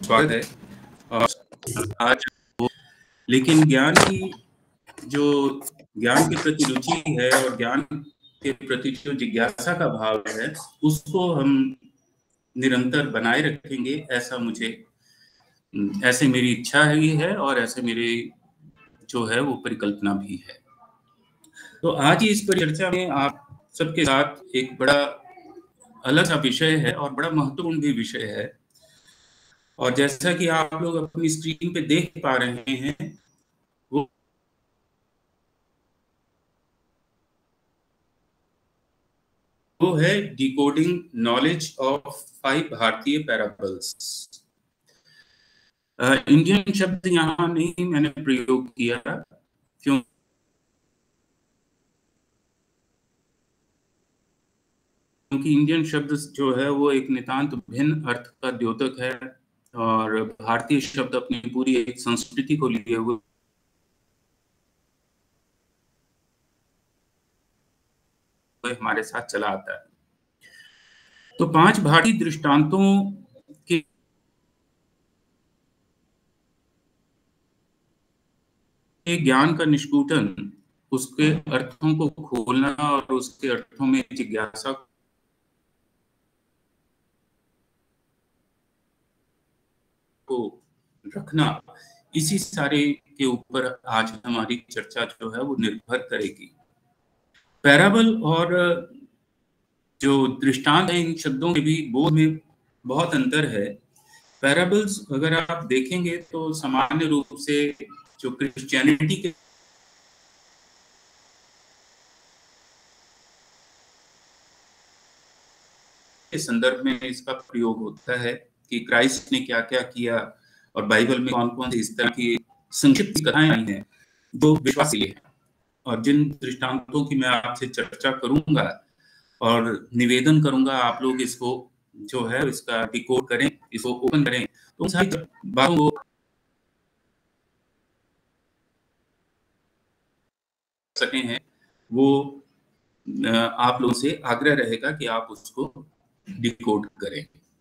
स्वागत है। और आज लेकिन ज्ञान के प्रति रुचि है और ज्ञान के प्रति जो जिज्ञासा का भाव है उसको हम निरंतर बनाए रखेंगे, ऐसे मेरी इच्छा है और ऐसे मेरी जो है वो परिकल्पना भी है। तो आज की इस परिचर्चा में आप सबके साथ एक बड़ा अलग सा विषय है और बड़ा महत्वपूर्ण भी विषय है। और जैसा कि आप लोग अपनी स्क्रीन पे देख पा रहे हैं, वो है डिकोडिंग नॉलेज ऑफ 5 भारतीय पैराबल्स। इंडियन शब्द यहाँ नहीं मैंने प्रयोग किया, क्योंकि इंडियन शब्द जो है वो एक नितांत भिन्न अर्थ का द्योतक है और भारतीय शब्द अपनी पूरी एक संस्कृति को लिए हुए हमारे साथ चला आता है। तो 5 भारतीय दृष्टांतों के ज्ञान का निष्कूटन, उसके अर्थों को खोलना और उसके अर्थों में जिज्ञासा को रखना, इसी सारे के ऊपर आज हमारी चर्चा जो है वो निर्भर करेगी। पैराबल और जो दृष्टांत है, इन शब्दों के भी बोध में बहुत अंतर है। पैराबल्स अगर आप देखेंगे तो सामान्य रूप से जो क्रिश्चियनिटी के संदर्भ में इसका प्रयोग होता है कि क्राइस्ट ने क्या क्या किया और बाइबल में कौन कौन से इस तरह की संक्षिप्त कथाएं आई हैं जो विश्वासी हैं। और जिन दृष्टांतों की मैं आपसे चर्चा करूंगा और निवेदन करूंगा, आप लोग इसको जो है इसका डिकोड करें, इसको ओपन करें, तो सारी बातों को सके हैं, वो आप लोगों से आग्रह रहेगा कि आप उसको डिकोड करें।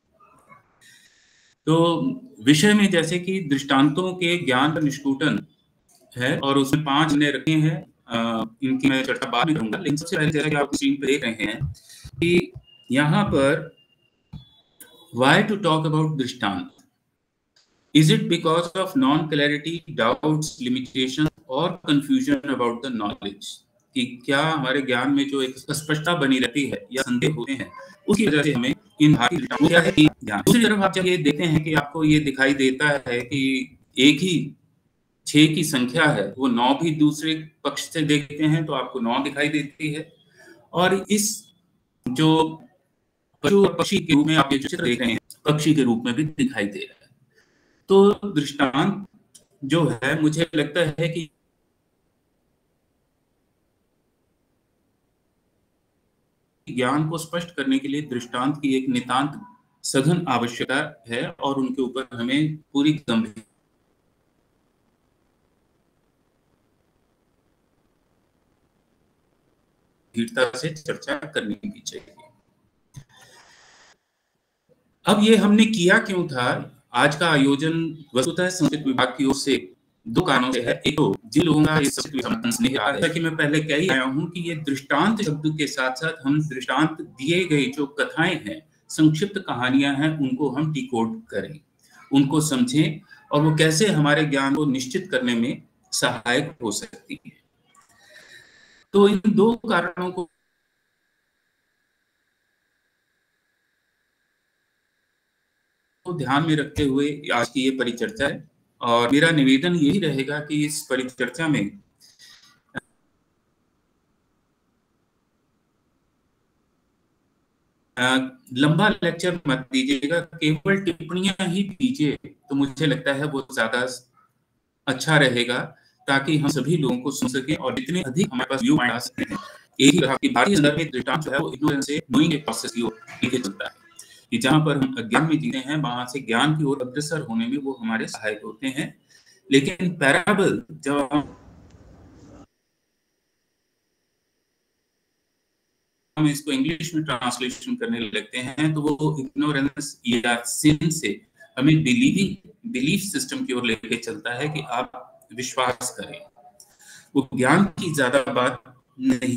तो विषय में जैसे कि दृष्टांतों के ज्ञान का निष्कूटन है और उसमें 5 हमने रखे हैं। इनकी मैं चर्चा बाद में करूंगा, लेकिन सबसे पहले जैसा कि आप स्क्रीन पे देख रहे हैं कि यहाँ पर why to talk about दृष्टांत? Is it because of non-clarity, doubts, limitations or confusion about the knowledge? कि क्या हमारे ज्ञान में जो एक अस्पष्टता बनी रहती है या संदेह होते हैं, उसकी वजह से हमें इन भारतीय दृष्टांतों क्या है कि ज्ञान। दूसरी तरफ आप जब ये देखते हैं कि आपको ये दिखाई देता है कि एक ही 6 की संख्या है, वो 9 भी दूसरे पक्ष से देखते हैं तो आपको 9 दिखाई देती है। और इस जो पशु और पक्षी के रूप में आप ये चित्र देख रहे हैं, पक्षी के रूप में भी दिखाई दे रहा है। तो दृष्टांत जो है, मुझे लगता है कि ज्ञान को स्पष्ट करने के लिए दृष्टांत की एक नितांत सघन आवश्यकता है और उनके ऊपर हमें पूरी गंभीरता से चर्चा करनी भी चाहिए। अब ये हमने किया क्यों था? आज का आयोजन वस्तुतः संस्कृत विभाग की ओर से 2 कारणों से है। एक तो जिन लोगों का इस संबंध नहीं आ रहा है कि मैं पहले कह ही आया हूं कि ये दृष्टांत शब्द के साथ-साथ हम दृष्टांत दिए गए जो कथाएं हैं, संक्षिप्त कहानियां हैं, उनको हम डिकोड करें, उनको समझें और वो कैसे हमारे ज्ञान को निश्चित करने में सहायक हो सकती है। तो इन 2 कारणों को ध्यान में रखते हुए आज की ये परिचर्चा है और मेरा निवेदन यही रहेगा कि इस परिचर्चा में लंबा लेक्चर मत दीजिएगा, केवल टिप्पणियां ही दीजिए, तो मुझे लगता है वो ज्यादा अच्छा रहेगा ताकि हम सभी लोगों को सुन सकें और जितने अधिक हमारे पास व्यू आ सकते हैं। एक ही तरह की भारतीय संदर्भ में दृष्टांत जो है वो इग्नोरेंस से नोइंग के प्रोसेस की ओर लेके चलता है कि जहां पर हम अज्ञान में जीते हैं, वहां से ज्ञान की ओर अग्रसर होने में वो हमारे सहायक होते हैं। लेकिन पैराबल जब हम इसको इंग्लिश में ट्रांसलेशन करने लगते हैं तो वो इग्नोरेंस या सिन से हमें बिलीफ सिस्टम की ओर लेके चलता है कि आप विश्वास करें। वो ज्ञान की ज्यादा बात नहीं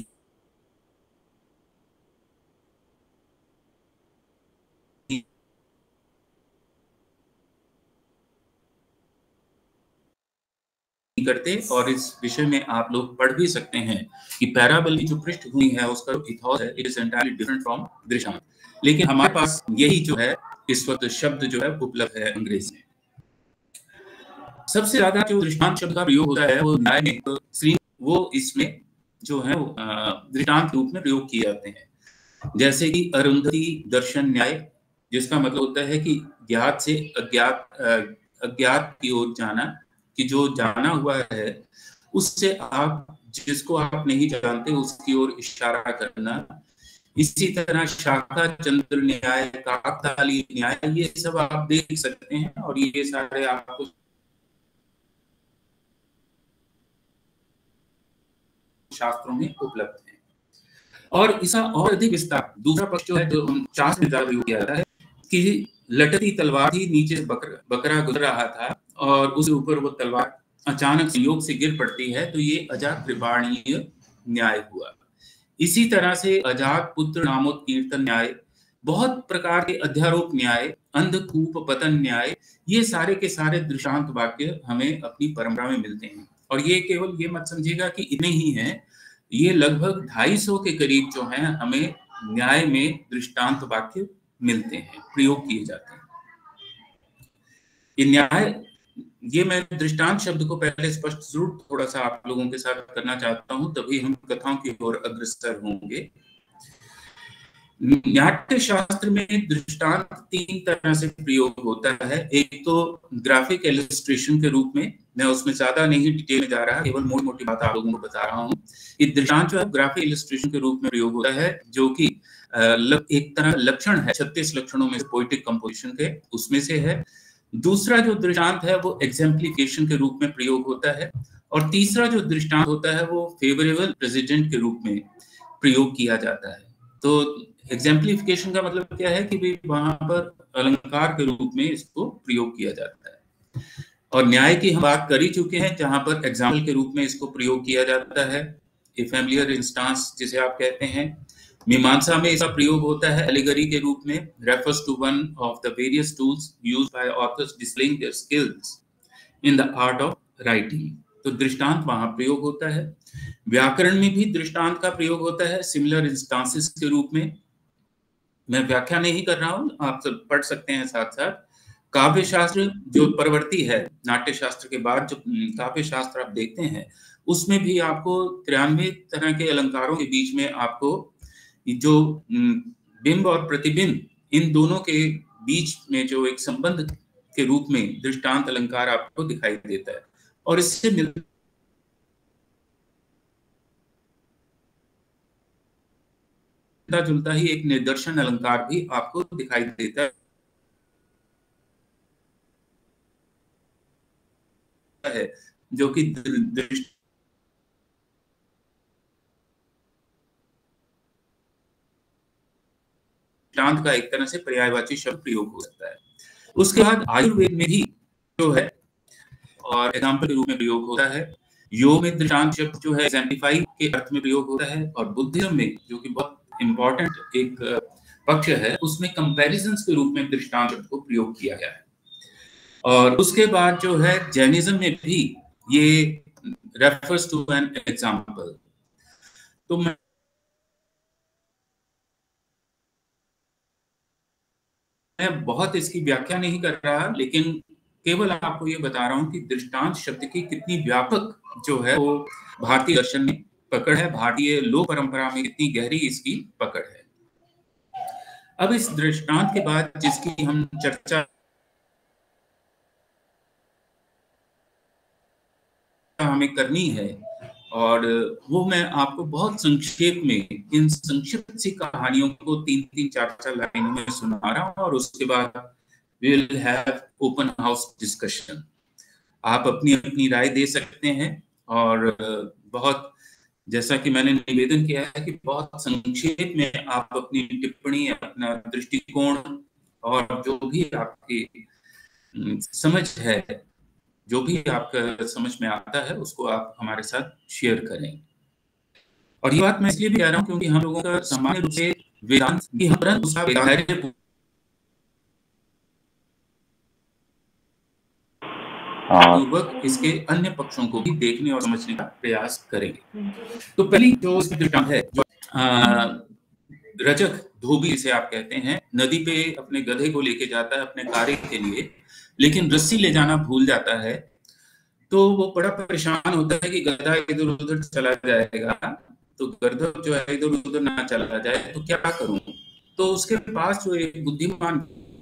करते। और इस विषय में आप लोग पढ़ भी सकते हैं कि पैराबल की जो पृष्ठभूमि है, उसका इथॉस है, it is entirely different from दृष्टांत। लेकिन हमारे पास यही जो है इस वक्त शब्द जो है उपलब्ध है अंग्रेजी में। सबसे ज्यादा जो दृष्टांत शब्द का प्रयोग होता है वो न्याय में, वो इसमें जो है दृष्टांत रूप में प्रयोग किए जाते हैं। जैसे कि अरुंधति दर्शन न्याय, जिसका मतलब होता है कि ज्ञात से अज्ञात की ओर जाना, कि जो जाना हुआ है उससे आप जिसको आप नहीं जानते उसकी ओर इशारा करना। इसी तरह शाखा चंद्र न्याय, काकताली न्याय, ये सब आप देख सकते हैं और ये सारे आपको शास्त्रों में उपलब्ध है। और इसका और अधिक विस्तार दूसरा पक्ष जो है, जो शास्त्र में ज्यादा प्रयोग किया जाता है, कि लटती तलवार ही नीचे बकरा गुजर रहा था और उसके ऊपर वो तलवार अचानक संयोग से गिर पड़ती है, तो ये अजात्रिबाणीय न्याय हुआ। इसी तरह से अजात पुत्र नामोत्कीर्तन न्याय, बहुत प्रकार के अध्यारोप न्याय, अंधकूप पतन न्याय, ये सारे के सारे दृष्टांत वाक्य हमें अपनी परंपरा में मिलते हैं। और ये केवल ये मत समझिएगा कि इतने ही हैं, ये लगभग 250 के करीब जो हैं हमें न्याय में दृष्टांत वाक्य मिलते हैं, प्रयोग किए जाते हैं। ये न्याय, ये मैं दृष्टांत शब्द को पहले स्पष्ट जरूर थोड़ा सा आप लोगों के साथ करना चाहता हूं, तभी हम कथाओं की ओर अग्रसर होंगे। नाट्य शास्त्र में दृष्टांत 3 तरह से प्रयोग होता है। एक तो ग्राफिक इलस्ट्रेशन के रूप में, मैं उसमें ज्यादा नहीं डिटेल में जा रहा, केवल मोटी मोटी बात आप लोगों को बता रहा हूँ। ये दृष्टांत जो है ग्राफिक इलस्ट्रेशन के रूप में प्रयोग होता है, जो कि एक तरह लक्षण है 36 लक्षणों में पोएटिक कंपोजिशन के, उसमें से है। दूसरा जो दृष्टांत है वो एग्जाम्प्लिफिकेशन के रूप में प्रयोग होता है। और तीसरा जो दृष्टांत होता है वो फेवरेबल प्रेसिडेंट के रूप में प्रयोग किया जाता है। तो एग्जाम्प्लिफिकेशन का मतलब क्या है कि भाई वहां पर अलंकार के रूप में इसको प्रयोग किया जाता है। और न्याय की हम बात कर ही चुके हैं, जहां पर एग्जाम्पल के रूप में इसको प्रयोग किया जाता है, ए फैमिलियर इंस्टांस जिसे आप कहते हैं। मीमांसा में इसका प्रयोग होता है एलिगरी के रूप में, refers to one of the various tools used by authors displaying their skills in the art of writing. तो दृष्टांत वहां प्रयोग होता है। व्याकरण में भी दृष्टांत का प्रयोग होता है सिमिलर इंस्टांसेस के रूप में। मैं व्याख्या नहीं कर रहा हूं, आप सब पढ़ सकते हैं साथ साथ। काव्य शास्त्र जो परवर्ती है, नाट्य शास्त्र के बाद जो काव्य शास्त्र आप देखते हैं, उसमें भी आपको 93 तरह के अलंकारों के बीच में आपको जो बिंब और प्रतिबिंब, इन दोनों के बीच में जो एक संबंध के रूप में दृष्टांत अलंकार आपको दिखाई देता है। और इससे मिलता जुलता ही एक निदर्शन अलंकार भी आपको दिखाई देता है, जो कि दृष्टांत का एक तरह से पर्यायवाची शब्द प्रयोग हो सकता है। उसके बाद आयुर्वेद में भी जो है और एग्जाम्पल के रूप में प्रयोग होता है। योग में दृष्टांत शब्द जो है एग्जाम्प्लिफाई के अर्थ में प्रयोग होता है। और बुद्धिज्म में, जो कि बहुत इंपॉर्टेंट एक पक्ष है, उसमें कंपैरिजंस के रूप में दृष्टांत शब्द को प्रयोग किया गया है। और उसके बाद जो है जैनिज्म में भी ये रेफर्स टू एन एग्जाम्पल। तो मैं बहुत इसकी व्याख्या नहीं कर रहा, लेकिन केवल आपको ये बता रहा हूं कि दृष्टांत शब्द की कितनी व्यापक जो है वो भारतीय दर्शन में पकड़ है, भारतीय लोक परंपरा में कितनी गहरी इसकी पकड़ है। अब इस दृष्टांत के बाद जिसकी हम चर्चा हमें करनी है, और वो मैं आपको बहुत संक्षेप में इन संक्षिप्त सी कहानियों को 3-3, 4-4 लाइनों में सुना रहा हूं, और उसके बाद we will have open house discussion. आप अपनी अपनी राय दे सकते हैं। और बहुत, जैसा कि मैंने निवेदन किया है कि बहुत संक्षेप में आप अपनी टिप्पणी, अपना दृष्टिकोण और जो भी आपकी समझ है, जो भी आपका समझ में आता है उसको आप हमारे साथ शेयर करें। और ये बात मैं इसलिए भी कह रहा हूँ क्योंकि हम लोगों का सामान्य रूप से वेदांत की हम तुरंत उसका धैर्य पूर्वक इसके अन्य पक्षों को भी देखने और समझने का प्रयास करेंगे। तो पहली जो दृष्टांत है, रजक धोबी जिसे आप कहते हैं, नदी पे अपने गधे को लेके जाता है अपने कार्य के लिए, लेकिन रस्सी ले जाना भूल जाता है। तो वो बड़ा परेशान होता है कि गधा इधर उधर चला जाएगा, तो गधा जो है इधर उधर ना चला जाए, तो क्या करूं। तो उसके पास जो एक बुद्धिमान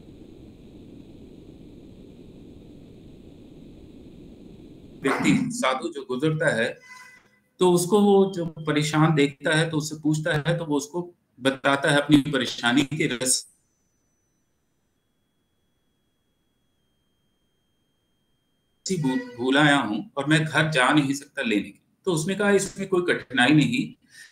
व्यक्ति साधु जो गुजरता है, तो उसको वो जो परेशान देखता है तो उससे पूछता है, तो वो उसको बताता है अपनी परेशानी के रस्सी भूल आया हूं और मैं घर जा नहीं सकता लेने की। तो उसने कहा इसमें कोई कठिनाई नहीं,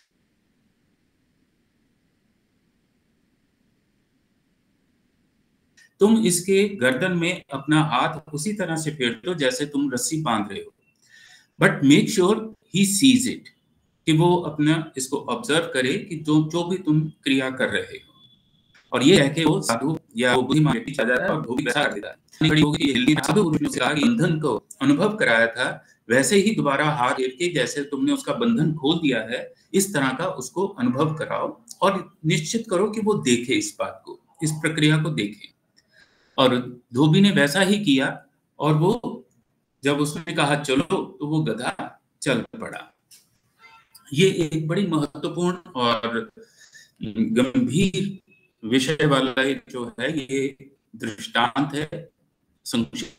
तुम इसके गर्दन में अपना हाथ उसी तरह से फेर दो जैसे तुम रस्सी बांध रहे हो, but make sure he sees it, कि वो अपना इसको ऑब्जर्व करे कि जो जो भी तुम क्रिया कर रहे हो। और ये है कि वो साधु या वो बुद्धिमान व्यक्ति चला जाता है और धोबी वैसा कर देता है। खड़ी होगी कि साधु पुरुष ने कहा कि ईंधन को अनुभव कराया था, वैसे ही दोबारा हाथ फेर के जैसे तुमने उसका बंधन खोल दिया है, इस तरह का उसको अनुभव कराओ और निश्चित करो कि वो देखे इस बात को, इस प्रक्रिया को देखे। और धोबी ने वैसा ही किया, और वो जब उसने कहा चलो, तो वो गधा चल पड़ा। ये एक बड़ी महत्वपूर्ण और गंभीर विषय वाला एक जो है ये दृष्टांत है, संक्षिप्त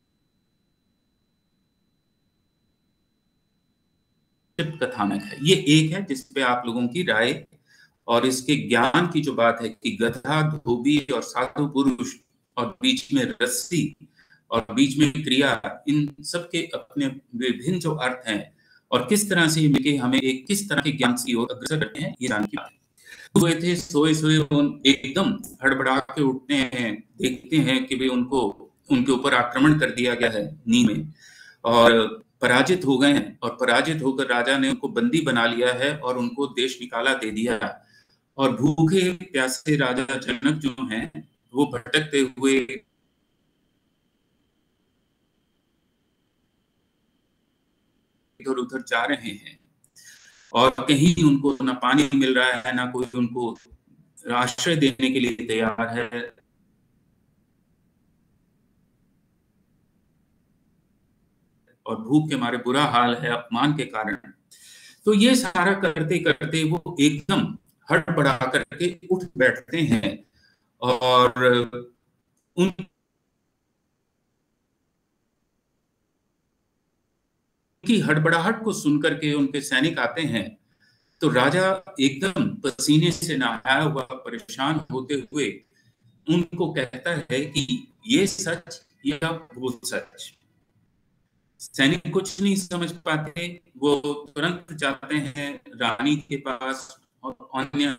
कथानक है। ये एक है जिसपे आप लोगों की राय और इसके ज्ञान की जो बात है कि गधा, धोबी और साधु पुरुष और बीच में रस्सी और बीच में क्रिया, इन सब के अपने विभिन्न जो अर्थ हैं और किस तरह से मिलके हमें एक किस तरह के ज्ञान की ओर अग्रसर करते हैं, ये जानने की बात है। हुए थे सोए सोए एकदम हड़बड़ा के उठते हैं, देखते हैं कि वे उनको उनके ऊपर आक्रमण कर दिया गया है नींद में, और पराजित हो गए हैं, और पराजित होकर राजा ने उनको बंदी बना लिया है और उनको देश निकाला दे दिया। और भूखे प्यासे राजा जनक जो हैं, वो भटकते हुए इधर उधर जा रहे हैं, और कहीं उनको ना पानी मिल रहा है, ना कोई उनको आश्रय देने के लिए तैयार है। और भूख के मारे बुरा हाल है अपमान के कारण। तो ये सारा करते करते वो एकदम हड़बड़ा करके उठ बैठते हैं, और उनकी हड़बड़ाहट को सुनकर के उनके सैनिक आते हैं। तो राजा एकदम पसीने से नहाया हुआ, परेशान होते हुए उनको कहता है कि ये सच या वो सच। सैनिक कुछ नहीं समझ पाते, वो तुरंत जाते हैं रानी के पास और अन्य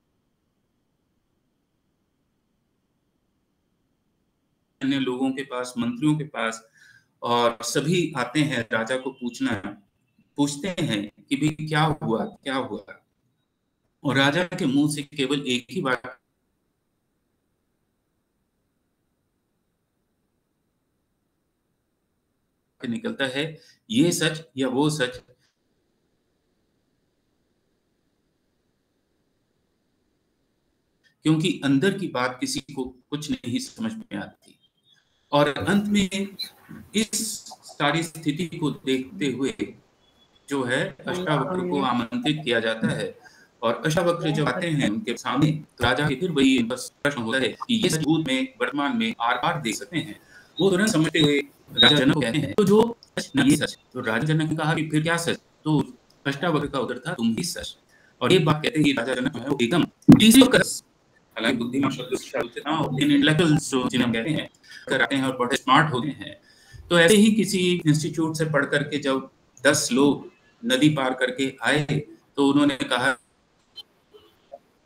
अन्य लोगों के पास, मंत्रियों के पास, और सभी आते हैं राजा को पूछते हैं कि भाई क्या हुआ, क्या हुआ। और राजा के मुंह से केवल एक ही बात निकलता है, ये सच या वो सच। क्योंकि अंदर की बात किसी को कुछ नहीं समझ में आती। और अंत में इस सारी स्थिति को देखते हुए जो है अष्टावक्र को आमंत्रित किया जाता है। और अष्टावक्र जब आते हैं उनके सामने, तो राजा के फिर वही प्रश्न होता है कि ये सच भूत में वर्तमान में आर पार देख सकते हैं। वो तुरंत समझते हुए राजा जनक को कहते हैं, तो जो सच न ये सच। तो राजा जनक ने कहा कि फिर क्या सच। तो अष्टावक्र का उत्तर था, तुम ही सच। और ये बात कहते ही राजा जनक जो है वो एकदम हालांकि बुद्धिमान शब्द से ना, लेकिन इंटेलेक्चुअल्स जो जिन्हें हम कहते हैं, कर आते हैं और बड़े स्मार्ट होते हैं। तो ऐसे ही किसी इंस्टीट्यूट से पढ़ करके जब 10 लोग नदी पार करके आए, तो उन्होंने कहा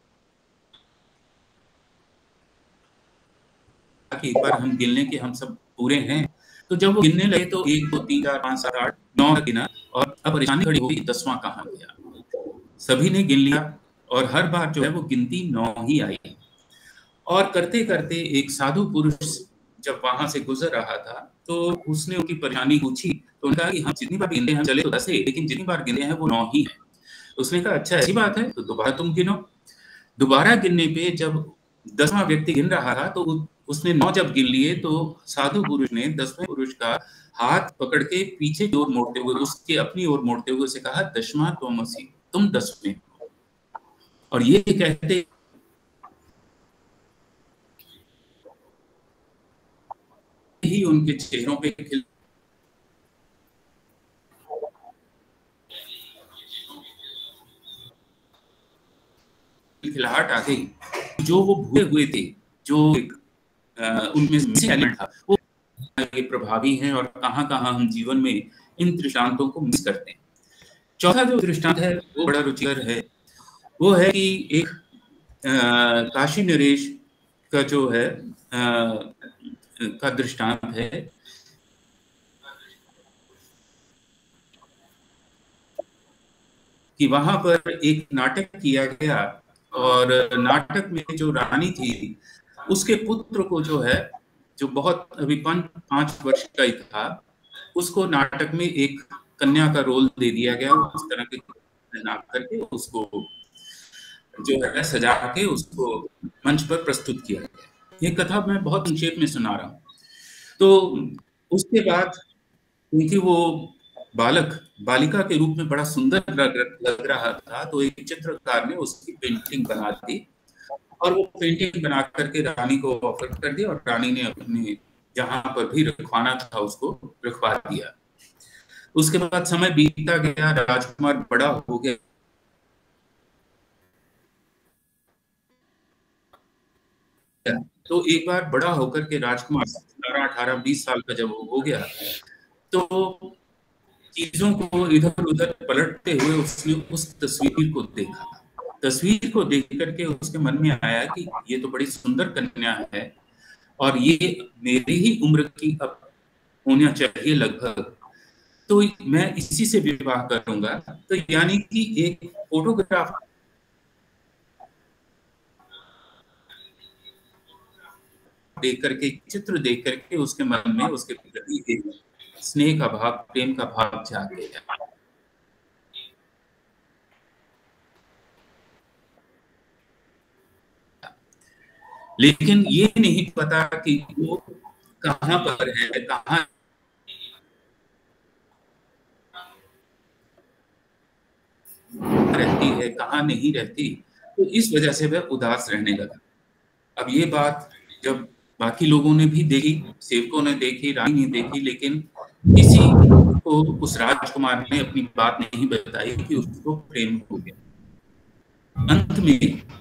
कि एक बार हम गिन लें कि हम सब पूरे हैं। तो जब वो गिनने लगे तो 1 2 3 4 5 7 8 9 तक गिना और अब परेशानी खड़ी हुई 10वां कहाँ गया। सभी ने गिन लिया और हर बार जो है वो गिनती 9 ही आई। और करते-करते एक साधु पुरुष जब वहाँ से गुज़र रहा था, तो उसने उनकी परेशानी पूछी, तो उन्होंने कहा कि हम जितनी बार गिने हैं, चले तो 10 है, लेकिन जितनी बार गिने हैं वो 9 ही हैं। उसने कहा अच्छा ऐसी बात है, तो दोबारा तुम गिनो। दोबारा गिनने पे जब 10वां व्यक्ति गिन रहा था, तो उसने 9 जब गिन लिए, तो साधु पुरुष ने 10वें पुरुष का हाथ पकड़ के पीछे की ओर मोड़ते हुए, उसके अपनी ओर मोड़ते हुए उसे कहा, "दशमा त्वमसि", तुम 10वें हो। और ये कहते ही उनके चेहरों पे खिलखिलाहट आ गई। जो वो भूले हुए थे, जो एक उनमें मिसिंग एलिमेंट था, वो प्रभावी हैं और कहाँ-कहाँ हम जीवन में इन दृष्टांतों को मिस करते हैं। चौथा जो दृष्टांत है, वो बड़ा रुचिकर है। वो है कि एक काशी नरेश का जो है का दृष्टांत है कि वहाँ पर एक नाटक किया गया और नाटक में जो रानी थी, उसके पुत्र को जो है, जो बहुत अभी 5 वर्ष का ही था, उसको नाटक में एक कन्या का रोल दे दिया गया। उस तरह के पहना करके उसको जो है सजा के उसको मंच पर प्रस्तुत किया गया। ये कथा मैं बहुत संक्षेप में सुना रहा हूँ। तो उसके बाद क्योंकि वो बालक बालिका के रूप में बड़ा सुंदर लग रहा था, तो एक चित्रकार ने उसकी पेंटिंग बना दी और वो पेंटिंग बना करके रानी को ऑफर कर दिया और रानी ने अपने जहाँ पर भी रखवाना था उसको रखवा दिया। उसके बाद समय बीतता गया, राजकुमार बड़ा हो गया। तो एक बार बड़ा होकर के राजकुमार 17 18 20 साल का जब वो हो गया, तो चीजों को इधर-उधर पलटते हुए उसने उस तस्वीर को देखा। तस्वीर को देख करके उसके मन में आया कि ये तो बड़ी सुंदर कन्या है और ये मेरी ही उम्र की अब होना चाहिए लगभग, तो मैं इसी से विवाह करूँगा। तो यानी कि एक फोटोग्राफ देख करके, चित्र देख करके उसके मन में उसके प्रति एक स्नेह का भाव, प्रेम का भाव जाग गया। लेकिन ये नहीं पता कि वो कहाँ पर है, कहाँ रहती है, कहाँ नहीं रहती, तो इस वजह से वह उदास रहने लगा। अब ये बात जब बाकी लोगों ने भी देखी, सेवकों ने देखी, रानी ने देखी, लेकिन किसी को उस राजकुमार ने अपनी बात नहीं बताई कि उसको प्रेम हो गया। अंत में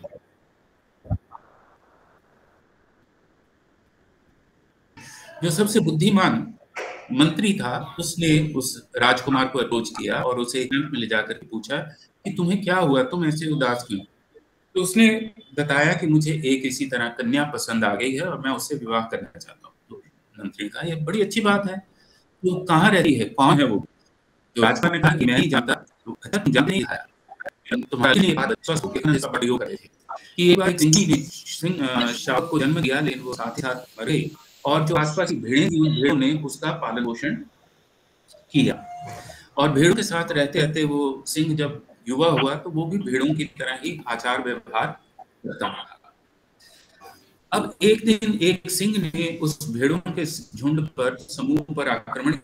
जो सबसे बुद्धिमान मंत्री था, उसने उस राजकुमार को अप्रोच किया और उसे कैंप में ले जाकर के पूछा कि तुम्हें क्या हुआ, तुम ऐसे उदास क्यों? तो उसने बताया कि मुझे एक इसी तरह कन्या पसंद आ गई है और मैं उससे विवाह करना चाहता हूँ। तो मंत्री ने कहा ये बड़ी अच्छी बात है, तो कहाँ रहती है, कौन है वो? तो राजकुमार ने कहा कि मैं नहीं जानता। तो अच्छा तुम जानते नहीं आया, तुम्हारी ने बात अच्छा हो गया जैसा प्रयोग करे थे कि एक बार एक सिंही ने शावक को जन्म दिया, लेकिन वो साथ ही साथ मर गई और जो आसपास की भेड़ें थी, उन भेड़ों ने उसका पालन पोषण किया और भेड़ों के साथ रहते-रहते वो सिंह जब युवा हुआ, तो वो भी भेड़ों की तरह ही आचार व्यवहार करता रहा। अब एक दिन एक सिंह ने उस भेड़ों के झुंड पर, समूह पर आक्रमण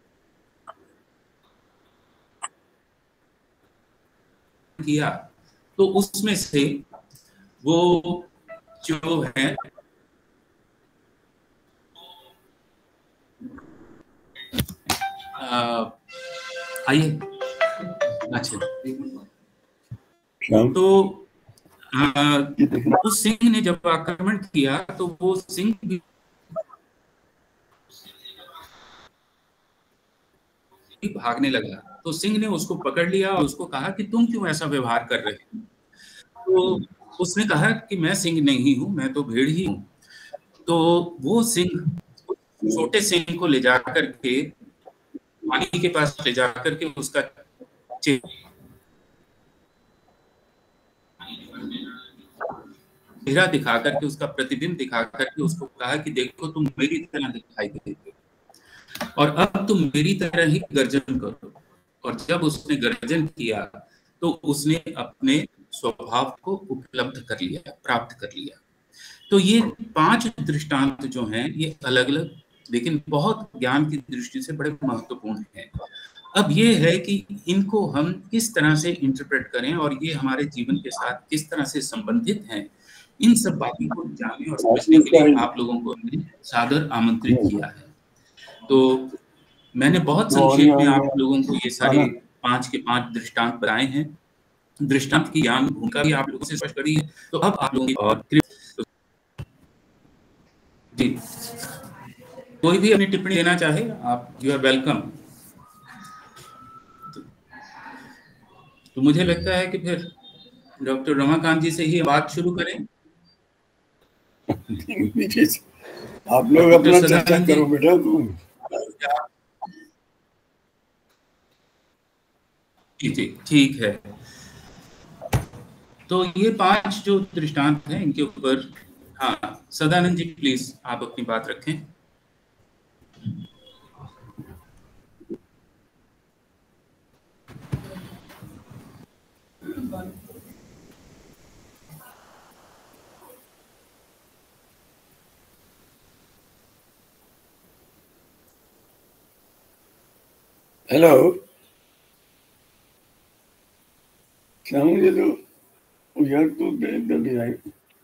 किया, तो उसमें से वो जो है आइए अच्छा तो उस सिंह ने जब आक्रमण किया तो वो सिंह भी भागने लगा, तो सिंह ने उसको पकड़ लिया और उसको कहा कि तुम क्यों ऐसा व्यवहार कर रहे हो? तो उसने कहा कि मैं सिंह नहीं हूँ, मैं तो भेड़ ही हूँ। तो वो सिंह छोटे सिंह को ले जाकर के पानी के पास ले जाकर के उसका चेहरा दिखा करके, उसका प्रतिबिंब दिखा करके उसको कहा कि देखो तुम मेरी तरह दिखाई देते हो और अब तुम मेरी तरह ही गर्जन करो। और जब उसने गर्जन किया तो उसने अपने स्वभाव को उपलब्ध कर लिया, प्राप्त कर लिया। तो ये 5 दृष्टांत जो हैं ये अलग अलग लेकिन बहुत ज्ञान की दृष्टि से बड़े महत्वपूर्ण हैं। अब ये है कि इनको हम किस तरह से इंटरप्रेट करें और ये हमारे जीवन के साथ किस तरह से संबंधित हैं, इन सब बातों को जानने और समझने के लिए आप लोगों को हमने सादर आमंत्रित किया है। तो मैंने बहुत संक्षेप में आप लोगों को ये सारे 5 के 5 दृष्टांत बताए हैं। दृष्टांत की ज्ञान भूमिका भी आप लोगों से स्पष्ट करी है। तो अब आप लोगों की और जी कोई भी अपनी टिप्पणी देना चाहे आप, यू आर वेलकम। तो मुझे लगता है कि फिर डॉक्टर रमाकांत जी से ही बात शुरू करें। आप लोग अपना चर्चा करो बेटा। तुम जी ठीक है। तो ये 5 जो दृष्टांत हैं इनके ऊपर, हाँ सदानंद जी प्लीज आप अपनी बात रखें। हेलो, क्या मुझे तो यार तो जल्दी आई।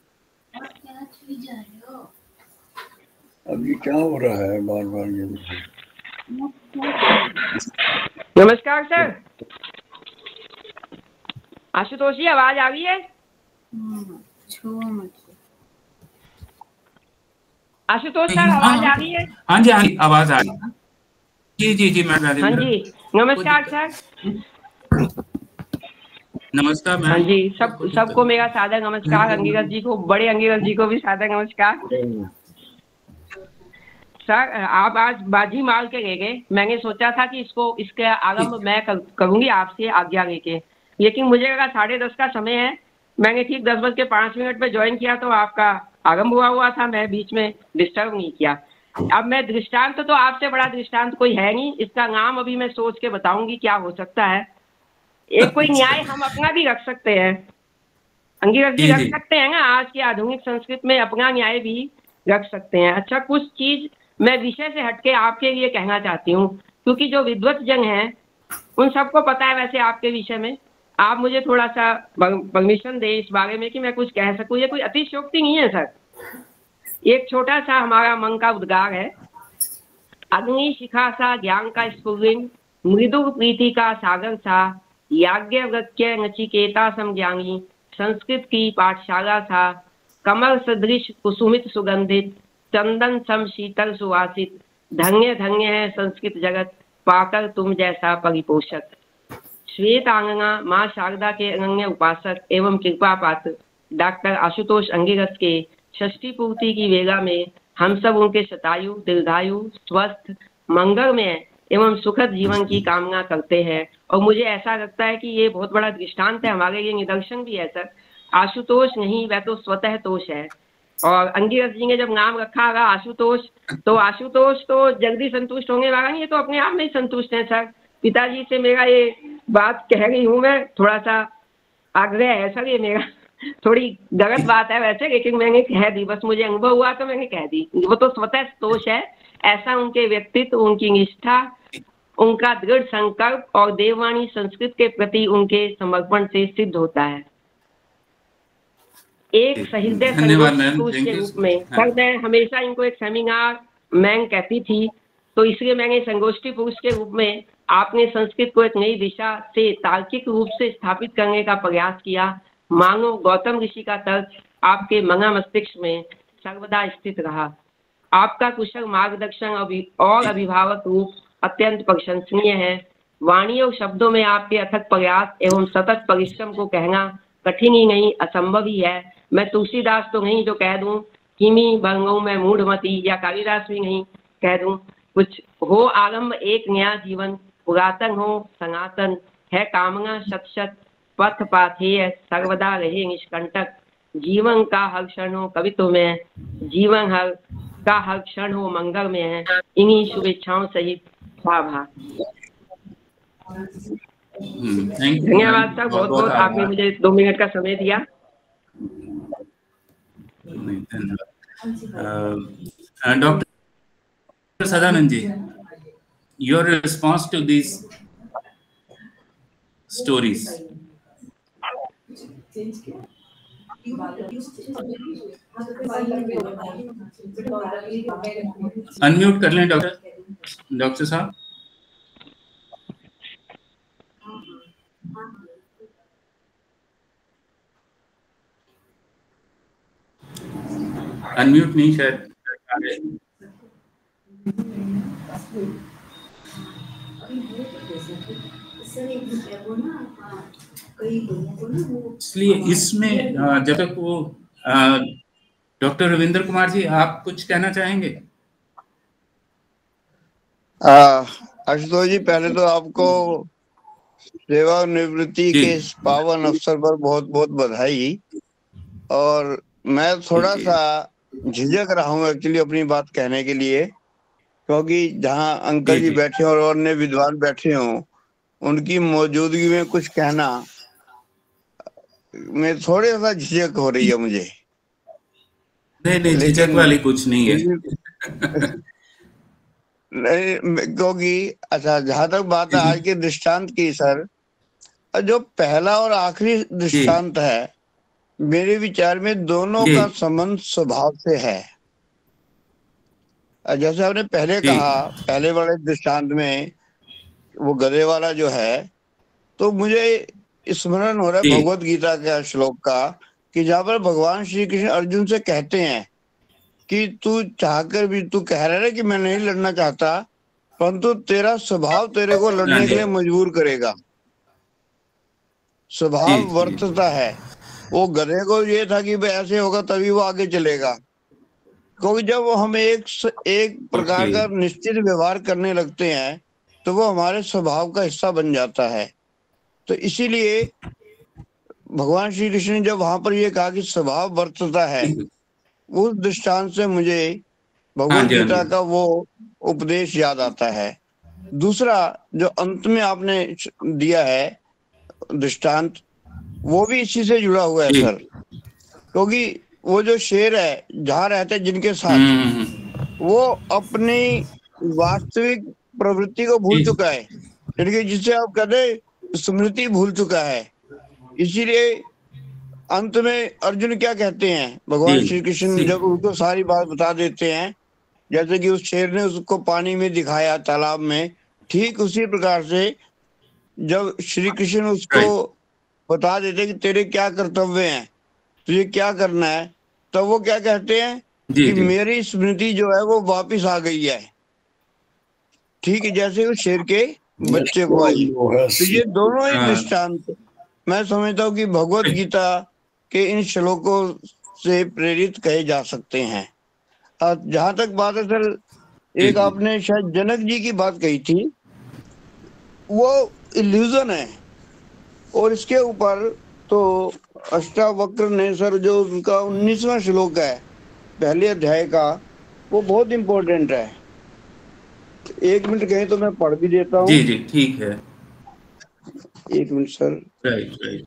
अब ये क्या हो रहा है बार बार ये? नमस्कार सर। आशुतोष जी आवाज आ रही है? आशुतोष सर आवाज आ रही है? हाँ जी आवाज आ रही है। जी जी जी मैं हाँ जी नमस्कार सर। नमस्कार मैम। हाँ जी सबको मेरा सादर नमस्कार। अंगिरस जी को, बड़े अंगिरस जी को भी सादर नमस्कार। सर आप आज बाजी मार के ले गए। मैंने सोचा था कि इसके आरंभ मैं करूंगी आपसे आज्ञा लेके, लेकिन मुझे लगा 10:30 का समय है। मैंने ठीक 10:05 पे ज्वाइन किया तो आपका आरंभ हुआ था। मैं बीच में डिस्टर्ब नहीं किया। अब मैं दृष्टांत तो आपसे बड़ा दृष्टांत कोई है नहीं। इसका नाम अभी मैं सोच के बताऊंगी क्या हो सकता है। एक कोई न्याय हम अपना भी रख सकते हैं, अंगिरस जी रख सकते हैं ना। आज के आधुनिक संस्कृत में अपना न्याय भी रख सकते हैं। अच्छा कुछ चीज मैं विषय से हटके आपके लिए कहना चाहती हूँ, क्योंकि जो विद्वत जन हैं उन सबको पता है वैसे आपके विषय में। आप मुझे थोड़ा सा परमिशन दे इस बारे में कि मैं कुछ कह सकूं। ये कोई अतिशयोक्ति नहीं है सर। एक छोटा सा हमारा मन का उद्गार है। अग्नि शिखा सा ज्ञान का स्फुलिंग, मृदु प्रीति का सागर सा, याज्ञवल्क्य नचिकेता समज्ञानी, संस्कृत की पाठशाला सा, कमल सदृश कुसुमित सुगंधित, चंदन सम शीतल सुवासित, धन्य धन्य है संस्कृत जगत, पाकर तुम जैसा परिपोषक। श्वेत आंगना माँ शारदा के अनन्य उपासक एवं कृपा पात्र डॉक्टर आशुतोष अंगिरस के षष्ठी पूर्ति की वेला में हम सब उनके शतायु दीर्घायु स्वस्थ मंगलमय एवं सुखद जीवन की कामना करते हैं। और मुझे ऐसा लगता है कि ये बहुत बड़ा दृष्टांत है हमारे लिए, निदर्शन भी है सर। आशुतोष नहीं, वह तो स्वतः तोष है। और अंगिरस जी ने जब नाम रखा होगा आशुतोष तो जल्दी संतुष्ट होने वाला नहीं, ये तो अपने आप में ही संतुष्ट है सर। पिताजी से मेरा ये बात कह रही हूँ मैं, थोड़ा सा आग्रह है सर ये मेरा। थोड़ी गलत बात है वैसे, लेकिन मैंने कह दी, बस मुझे अनुभव हुआ तो मैंने कह दी। वो तो स्वतः दोष है, ऐसा उनके व्यक्तित्व, उनकी निष्ठा, उनका दृढ़ संकल्प और देववाणी संस्कृत के प्रति उनके समर्पण से सिद्ध होता है। एक सहृदय संगोष्ठी के रूप में सर, मैं हमेशा इनको एक सेमिनार मैम कहती थी, तो इसलिए मैंने संगोष्ठी पुरुष के रूप में आपने संस्कृत को एक नई दिशा से तार्किक रूप से स्थापित करने का प्रयास किया। मानो गौतम ऋषि का तर्क आपके मना मस्तिष्क में सर्वदा स्थित रहा। आपका कुशल मार्गदर्शन और अभिभावक रूप अत्यंत प्रशंसनीय है। वाणी और शब्दों में आपके अथक प्रयास एवं सतत परिश्रम को कहना कठिन ही नहीं असंभव ही है। मैं तुलसीदास तो नहीं जो कह दूं किमी भंगों में मूढ़मती, या कालिदास भी नहीं कह दूं कुछ हो आरंभ एक नया जीवन, पुरातन हो सनातन है कामना शत शत, पथ पाथेय सर्वदा रहे निष्कंटक, जीवन का हर क्षण हो कवित्व में, जीवन हर का हर क्षण हो मंगल में है, इन्हीं शुभेच्छाओं सहित आभार। धन्यवाद सर, बहुत बहुत आपने मुझे 2 मिनट का समय दिया। धन्यवाद। Doctor Sadanand ji, your response to these stories. Unmute कर लें डॉक्टर साहब। अनम्यूट नहीं शायद। इसलिए इसमें जब तक वो डॉक्टर रविंद्र कुमार जी, आप कुछ कहना चाहेंगे? आशुतोष जी, पहले तो आपको सेवानिवृत्ति के इस पावन अवसर पर बहुत बहुत बधाई। और मैं थोड़ा सा झिझक रहा हूँ एक्चुअली अपनी बात कहने के लिए, क्योंकि जहाँ अंकल जी बैठे और अन्य विद्वान बैठे हों, उनकी मौजूदगी में कुछ कहना में थोड़े सा झिझक हो रही है मुझे। नहीं, झिझक वाली कुछ नहीं है। नहीं, क्योंकि अच्छा, जहां तक बात है आज के दृष्टांत की सर, जो पहला और आखिरी दृष्टांत है, मेरे विचार में दोनों का संबंध स्वभाव से है। जैसे आपने पहले कहा, पहले वाले दृष्टांत में वो गधे वाला जो है, तो मुझे स्मरण हो रहा है भगवत गीता का श्लोक का, कि जहाँ पर भगवान श्री कृष्ण अर्जुन से कहते हैं कि तू चाहकर भी, तू कह रहा है कि मैं नहीं लड़ना चाहता, परंतु तेरा स्वभाव तेरे को लड़ने के लिए मजबूर करेगा। स्वभाव वर्तता है। वो गधे को ये था कि ऐसे होगा तभी वो आगे चलेगा, क्योंकि जब वो हमें एक प्रकार का निश्चित व्यवहार करने लगते हैं तो वो हमारे स्वभाव का हिस्सा बन जाता है। तो इसीलिए भगवान श्री कृष्ण ने जब वहां पर ये कहा कि स्वभाव वर्तता है, उस दृष्टांत से मुझे भगवत गीता का वो उपदेश याद आता है। दूसरा जो अंत में आपने दिया है दृष्टांत, वो भी इसी से जुड़ा हुआ है सर, क्योंकि वो जो शेर है जहाँ रहते हैं जिनके साथ, वो अपनी वास्तविक प्रवृत्ति को भूल चुका है, यानी जिसे आप कहते स्मृति भूल चुका है। इसीलिए अंत में अर्जुन क्या कहते हैं, भगवान श्री कृष्ण जब उनको सारी बात बता देते हैं, जैसे कि उस शेर ने उसको पानी में दिखाया तालाब में, ठीक उसी प्रकार से जब श्री कृष्ण उसको बता देते कि तेरे क्या कर्तव्य हैं, तुझे क्या करना है, तो वो क्या कहते हैं कि मेरी स्मृति जो है वो वापस आ गई है, ठीक है, जैसे उस शेर के बच्चे को आई। तो ये दोनों ही दृष्टांत मैं समझता हूँ कि भगवत गीता के इन श्लोकों से प्रेरित कहे जा सकते हैं। जहां तक बात है सर, एक आपने शायद जनक जी की बात कही थी, वो इल्यूजन है, और इसके ऊपर तो अष्टावक्र ने सर जो उनका 19वां श्लोक है पहले अध्याय का, वो बहुत इम्पोर्टेंट है। 1 मिनट कहें तो मैं पढ़ भी देता हूँ। जी ठीक है, 1 मिनट सर। राइट।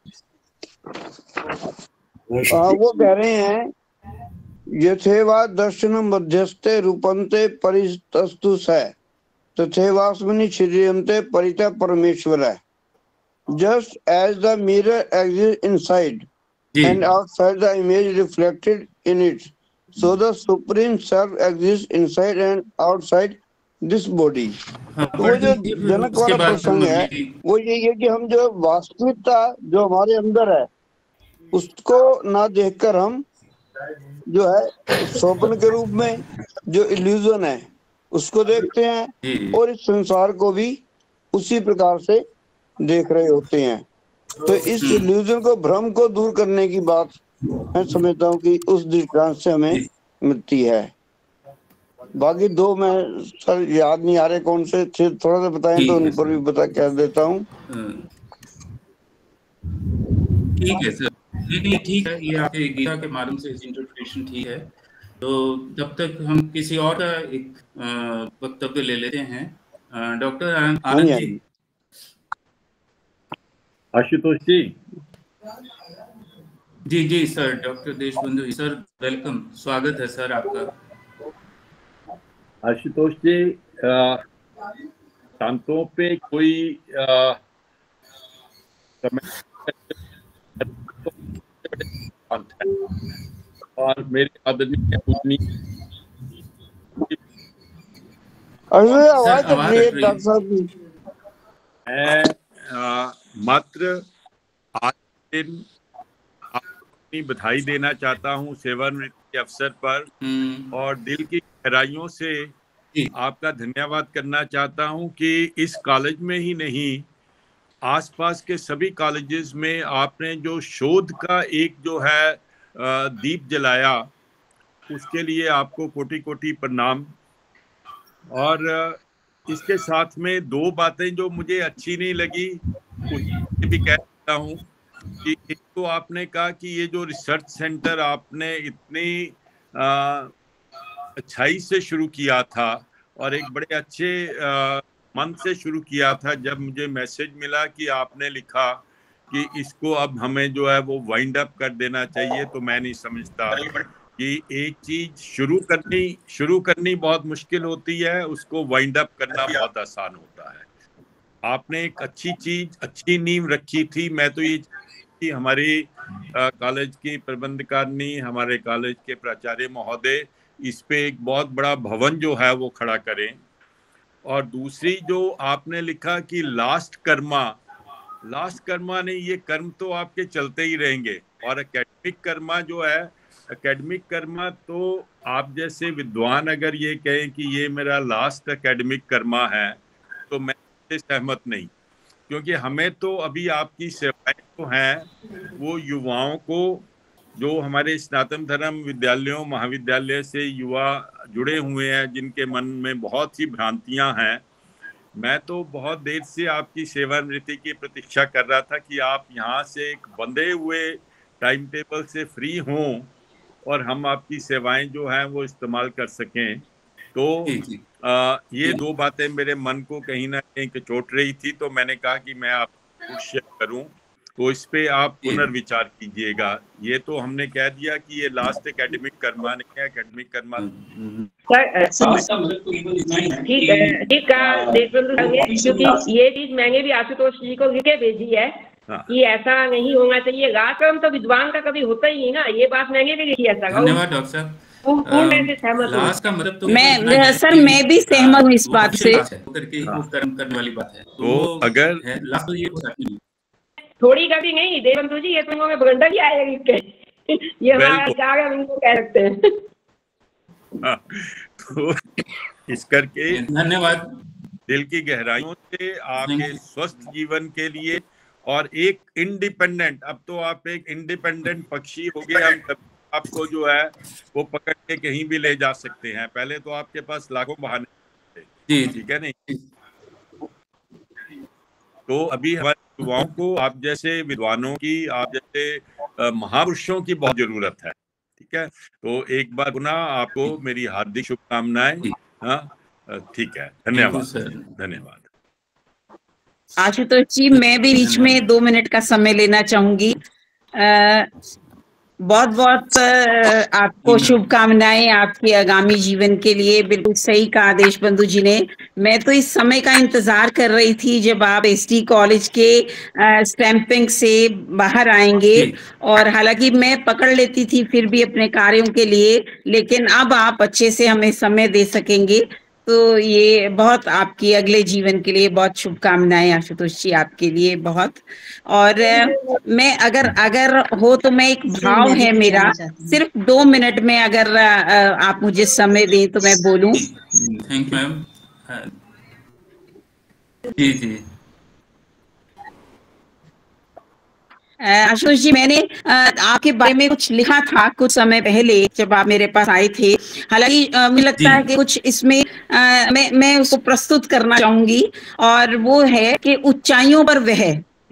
वो कह रहे हैं, यथेवा दर्शन मध्यस्थे रूपन्ते परितस्तु स तथेवास्मनि छिद्यन्ते परितः परमेश्वर है। Just as the mirror exists inside and outside the image reflected in it, so the supreme self exists inside and outside this body. वो जो जनक वाला प्रसंग है वो यही है कि हम जो वास्तविकता जो हमारे अंदर है उसको ना देखकर हम जो है स्वप्न के रूप में जो इल्यूजन है उसको देखते हैं, और इस संसार को भी उसी प्रकार से देख रहे होते हैं। तो इस इल्यूजन को, भ्रम को दूर करने की बात मैं समझता हूँ कि उस दृष्टांत से हमें मिलती है। बाकी दो मैं सर याद नहीं आ रहे कौन से थे, थोड़ा सा बताएं तो उन पर भी बता कह देता हूँ। ठीक है सर, नहीं ठीक है, ये आपके गीता के माध्यम से इंटरप्रिटेशन ठीक है। तो जब तक हम किसी और का एक वक्तव्य ले लेते हैं, डॉक्टर आनंद जी। आशुतोष जी। जी जी sir, doctor Deshbandhu ji sir, welcome, स्वागत है सर आपका। आशुतोष जी, शांतों पे कोई और मेरे आदरणीय पूजनीय आवाज डॉक्टर साहब की। मैं मात्र आज दिन अपनी बधाई देना चाहता हूँ सेवानिवृत्ति के अवसर पर, और दिल की गहराइयों से आपका धन्यवाद करना चाहता हूँ कि इस कॉलेज में ही नहीं, आसपास के सभी कॉलेजेस में आपने जो शोध का एक जो है दीप जलाया, उसके लिए आपको कोटि कोटि प्रणाम। और इसके साथ में दो बातें जो मुझे अच्छी नहीं लगी, उसमें भी कह सकता हूँ कि एक तो आपने कहा कि ये जो रिसर्च सेंटर आपने इतनी अच्छाई से शुरू किया था और एक बड़े अच्छे मन से शुरू किया था। जब मुझे मैसेज मिला कि आपने लिखा कि इसको अब हमें जो है वो वाइंड अप कर देना चाहिए, तो मैं नहीं समझता कि एक चीज शुरू करनी बहुत मुश्किल होती है, उसको वाइंड अप करना बहुत आसान होता है। आपने एक अच्छी चीज, अच्छी नींव रखी थी। मैं तो ये कि हमारी कॉलेज की प्रबंधकारिणी, हमारे कॉलेज के प्राचार्य महोदय इस पे एक बहुत बड़ा भवन जो है वो खड़ा करें। और दूसरी जो आपने लिखा कि लास्ट कर्मा नहीं, ये कर्म तो आपके चलते ही रहेंगे, और एकेडमिक कर्मा जो है, एकेडमिक कर्मा तो आप जैसे विद्वान अगर ये कहें कि ये मेरा लास्ट एकेडमिक कर्मा है, तो मैं इससे सहमत नहीं, क्योंकि हमें तो अभी आपकी सेवाएं तो हैं वो युवाओं को, जो हमारे स्नातन धर्म विद्यालयों महाविद्यालय से युवा जुड़े हुए हैं, जिनके मन में बहुत सी भ्रांतियां हैं। मैं तो बहुत देर से आपकी सेवानिवृत्ति की प्रतीक्षा कर रहा था कि आप यहाँ से एक बंधे हुए टाइम टेबल से फ्री हों और हम आपकी सेवाएं जो हैं वो इस्तेमाल कर सकें। तो ये दो बातें मेरे मन को कहीं ना कहीं चोट रही थी, तो मैंने कहा कि मैं आपको शेयर करूं, तो इस पे आप पुनर्विचार कीजिएगा। ये तो हमने कह दिया कि ये लास्ट एकेडमिक कर्मा नहीं है, एकेडमिक कर्मा ठीक है, क्योंकि ये चीज मैंने भी आशुतोष जी को लिखे भेजी है कि ऐसा नहीं होना चाहिए। राजकर्म तो विद्वान का कभी होता ही नहीं ना, ये बात मैंने भी लिखी है। धन्यवाद डॉक्टर साहब। लास्ट का मतलब तो मैं सर मैं भी सहमत हूँ इस बात से। करके वो कर्म करने वाली बात है, तो अगर लास्ट तो ये थोड़ी कभी नहीं देवबंधु जी, ये तुम में बगंडा ही आएगा इसके, ये हमारा क्या इनको कह सकते हैं। तो इस करके धन्यवाद दिल की गहराइयों से आपके स्वस्थ जीवन के लिए, और एक इंडिपेंडेंट, अब तो आप एक इंडिपेंडेंट पक्षी हो गए। हम आपको जो है वो पकड़ के कहीं भी ले जा सकते हैं। पहले तो आपके पास लाखों बहाने थे, ठीक है नहीं? तो अभी हमारे युवाओं को आप जैसे विद्वानों की, आप जैसे महापुरुषों की बहुत जरूरत है, ठीक है? तो एक बार पुनः आपको मेरी हार्दिक शुभकामनाएं। हाँ, ठीक है, धन्यवाद। धन्यवाद आशुतोष जी, मैं भी बीच में 2 मिनट का समय लेना चाहूंगी। बहुत बहुत आपको शुभकामनाएं आपके आगामी जीवन के लिए। बिल्कुल सही कहा देशबंधु जी ने। मैं तो इस समय का इंतजार कर रही थी जब आप एसटी कॉलेज के स्टैंपिंग से बाहर आएंगे, और हालांकि मैं पकड़ लेती थी फिर भी अपने कार्यों के लिए, लेकिन अब आप अच्छे से हमें समय दे सकेंगे, तो ये बहुत आपकी अगले जीवन के लिए बहुत शुभकामनाएं आशुतोष जी, आपके लिए बहुत। और मैं अगर हो तो मैं एक भाव है मेरा, सिर्फ 2 मिनट में अगर आप मुझे समय दें तो मैं बोलूं। Thank you ma'am. जी जी आशुतोष जी, मैंने आपके बारे में कुछ लिखा था कुछ समय पहले जब आप मेरे पास आए थे। हालांकि मुझे लगता है कि कुछ इसमें मैं उसको प्रस्तुत करना चाहूंगी, और वो है कि ऊंचाइयों पर वह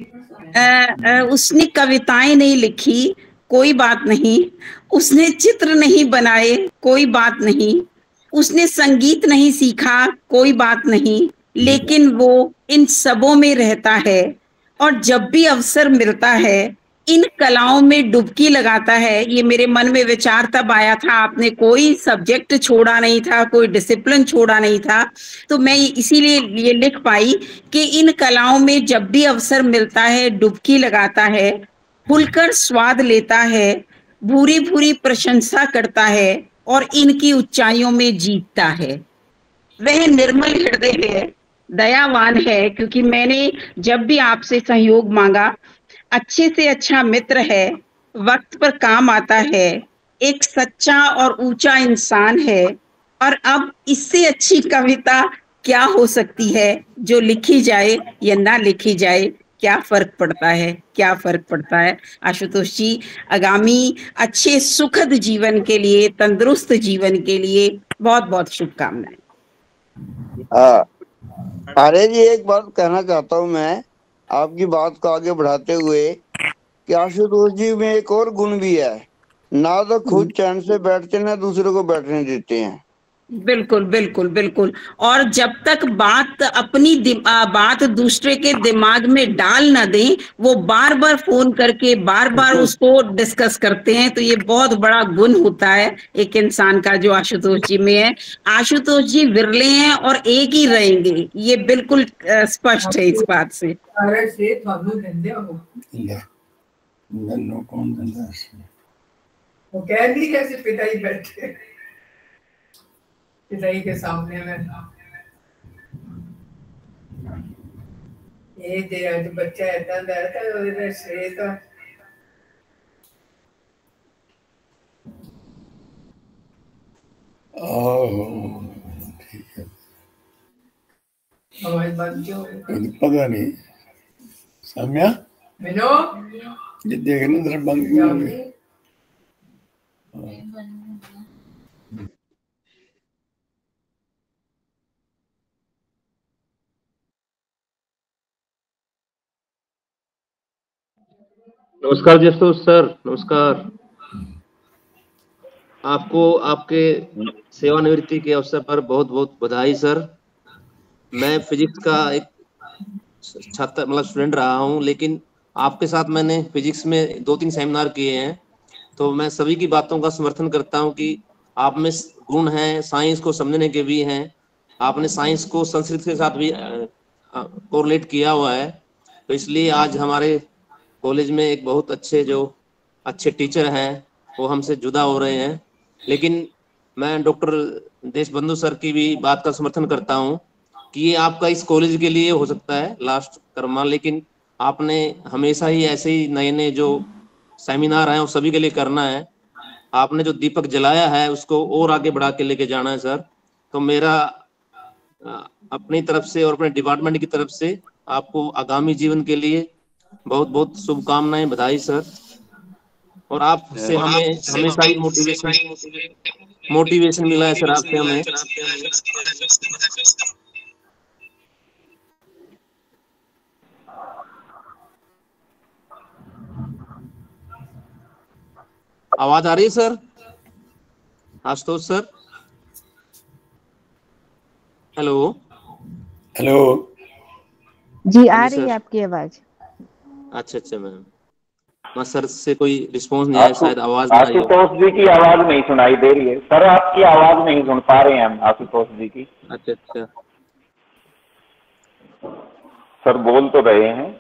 उसने कविताएं नहीं लिखी, कोई बात नहीं। उसने चित्र नहीं बनाए, कोई बात नहीं। उसने संगीत नहीं सीखा, कोई बात नहीं। लेकिन वो इन सबों में रहता है, और जब भी अवसर मिलता है इन कलाओं में डुबकी लगाता है। ये मेरे मन में विचार तब आया था, आपने कोई सब्जेक्ट छोड़ा नहीं था, कोई डिसिप्लिन छोड़ा नहीं था, तो मैं इसीलिए ये लिख पाई कि इन कलाओं में जब भी अवसर मिलता है डुबकी लगाता है, खुलकर स्वाद लेता है, भूरी भूरी प्रशंसा करता है, और इनकी ऊंचाइयों में जीतता है। वह निर्मल हृदय है, दयावान है, क्योंकि मैंने जब भी आपसे सहयोग मांगा, अच्छे से अच्छा मित्र है, वक्त पर काम आता है, एक सच्चा और ऊंचा इंसान है। और अब इससे अच्छी कविता क्या हो सकती है जो लिखी जाए या ना लिखी जाए, क्या फर्क पड़ता है, क्या फर्क पड़ता है। आशुतोष जी, आगामी अच्छे सुखद जीवन के लिए, तंदुरुस्त जीवन के लिए बहुत बहुत शुभकामनाएं। अरे जी, एक बात कहना चाहता हूँ मैं आपकी बात को आगे बढ़ाते हुए कि आशुतोष जी में एक और गुण भी है, ना तो खुद चैन से बैठते ना दूसरे को बैठने देते हैं। बिल्कुल बिल्कुल बिल्कुल। और जब तक बात अपनी बात दूसरे के दिमाग में डाल ना दें, वो बार बार फोन करके बार बार उसको डिस्कस करते हैं। तो ये बहुत बड़ा गुण होता है एक इंसान का, जो आशुतोष जी में है। आशुतोष जी विरले हैं और एक ही रहेंगे, ये बिल्कुल स्पष्ट है इस बात से। वो कह दी कैसे पिताई बैठे पिताई के सामने में, ये तेरा जो बच्चा ऐसा बैठा है उधर से तो ठीक है। हमारी बात क्यों पता नहीं साम्या मिलो ये देखना जरा बंद हो गई। नमस्कार जसोर सर, नमस्कार। आपको आपके सेवानिवृत्ति के अवसर पर बहुत बहुत बधाई सर। मैं फिजिक्स का एक छात्र मतलब स्टूडेंट रहा हूं, लेकिन आपके साथ मैंने फिजिक्स में 2-3 सेमिनार किए हैं, तो मैं सभी की बातों का समर्थन करता हूं कि आप में गुण हैं, साइंस को समझने के भी हैं। आपने साइंस को संस्कृत के साथ भी कोरिलेट किया हुआ है, तो इसलिए आज हमारे कॉलेज में एक बहुत अच्छे टीचर हैं, वो हमसे जुदा हो रहे हैं। लेकिन मैं डॉक्टर देशबंधु सर की भी बात का समर्थन करता हूं कि ये आपका इस कॉलेज के लिए हो सकता है लास्ट कर्मा, लेकिन आपने हमेशा ही ऐसे ही नए नए जो सेमिनार हैं वो सभी के लिए करना है। आपने जो दीपक जलाया है उसको और आगे बढ़ा के लेके जाना है सर। तो मेरा अपनी तरफ से और अपने डिपार्टमेंट की तरफ से आपको आगामी जीवन के लिए बहुत बहुत शुभकामनाएं, बधाई सर। और आपसे हमें हमेशा ही मोटिवेशन मिला है सर आपसे हमें। आवाज आ रही है sir? Ashutosh sir, hello hello जी, आ रही है आपकी आवाज। अच्छा मैम, सर से कोई रिस्पॉन्स नहीं आया, शायद आवाज नहीं आई। आशुतोष जी की आवाज नहीं सुनाई दे रही है सर, आपकी आवाज नहीं सुन पा रहे हैं हम आशुतोष जी की। अच्छा सर बोल तो रहे हैं।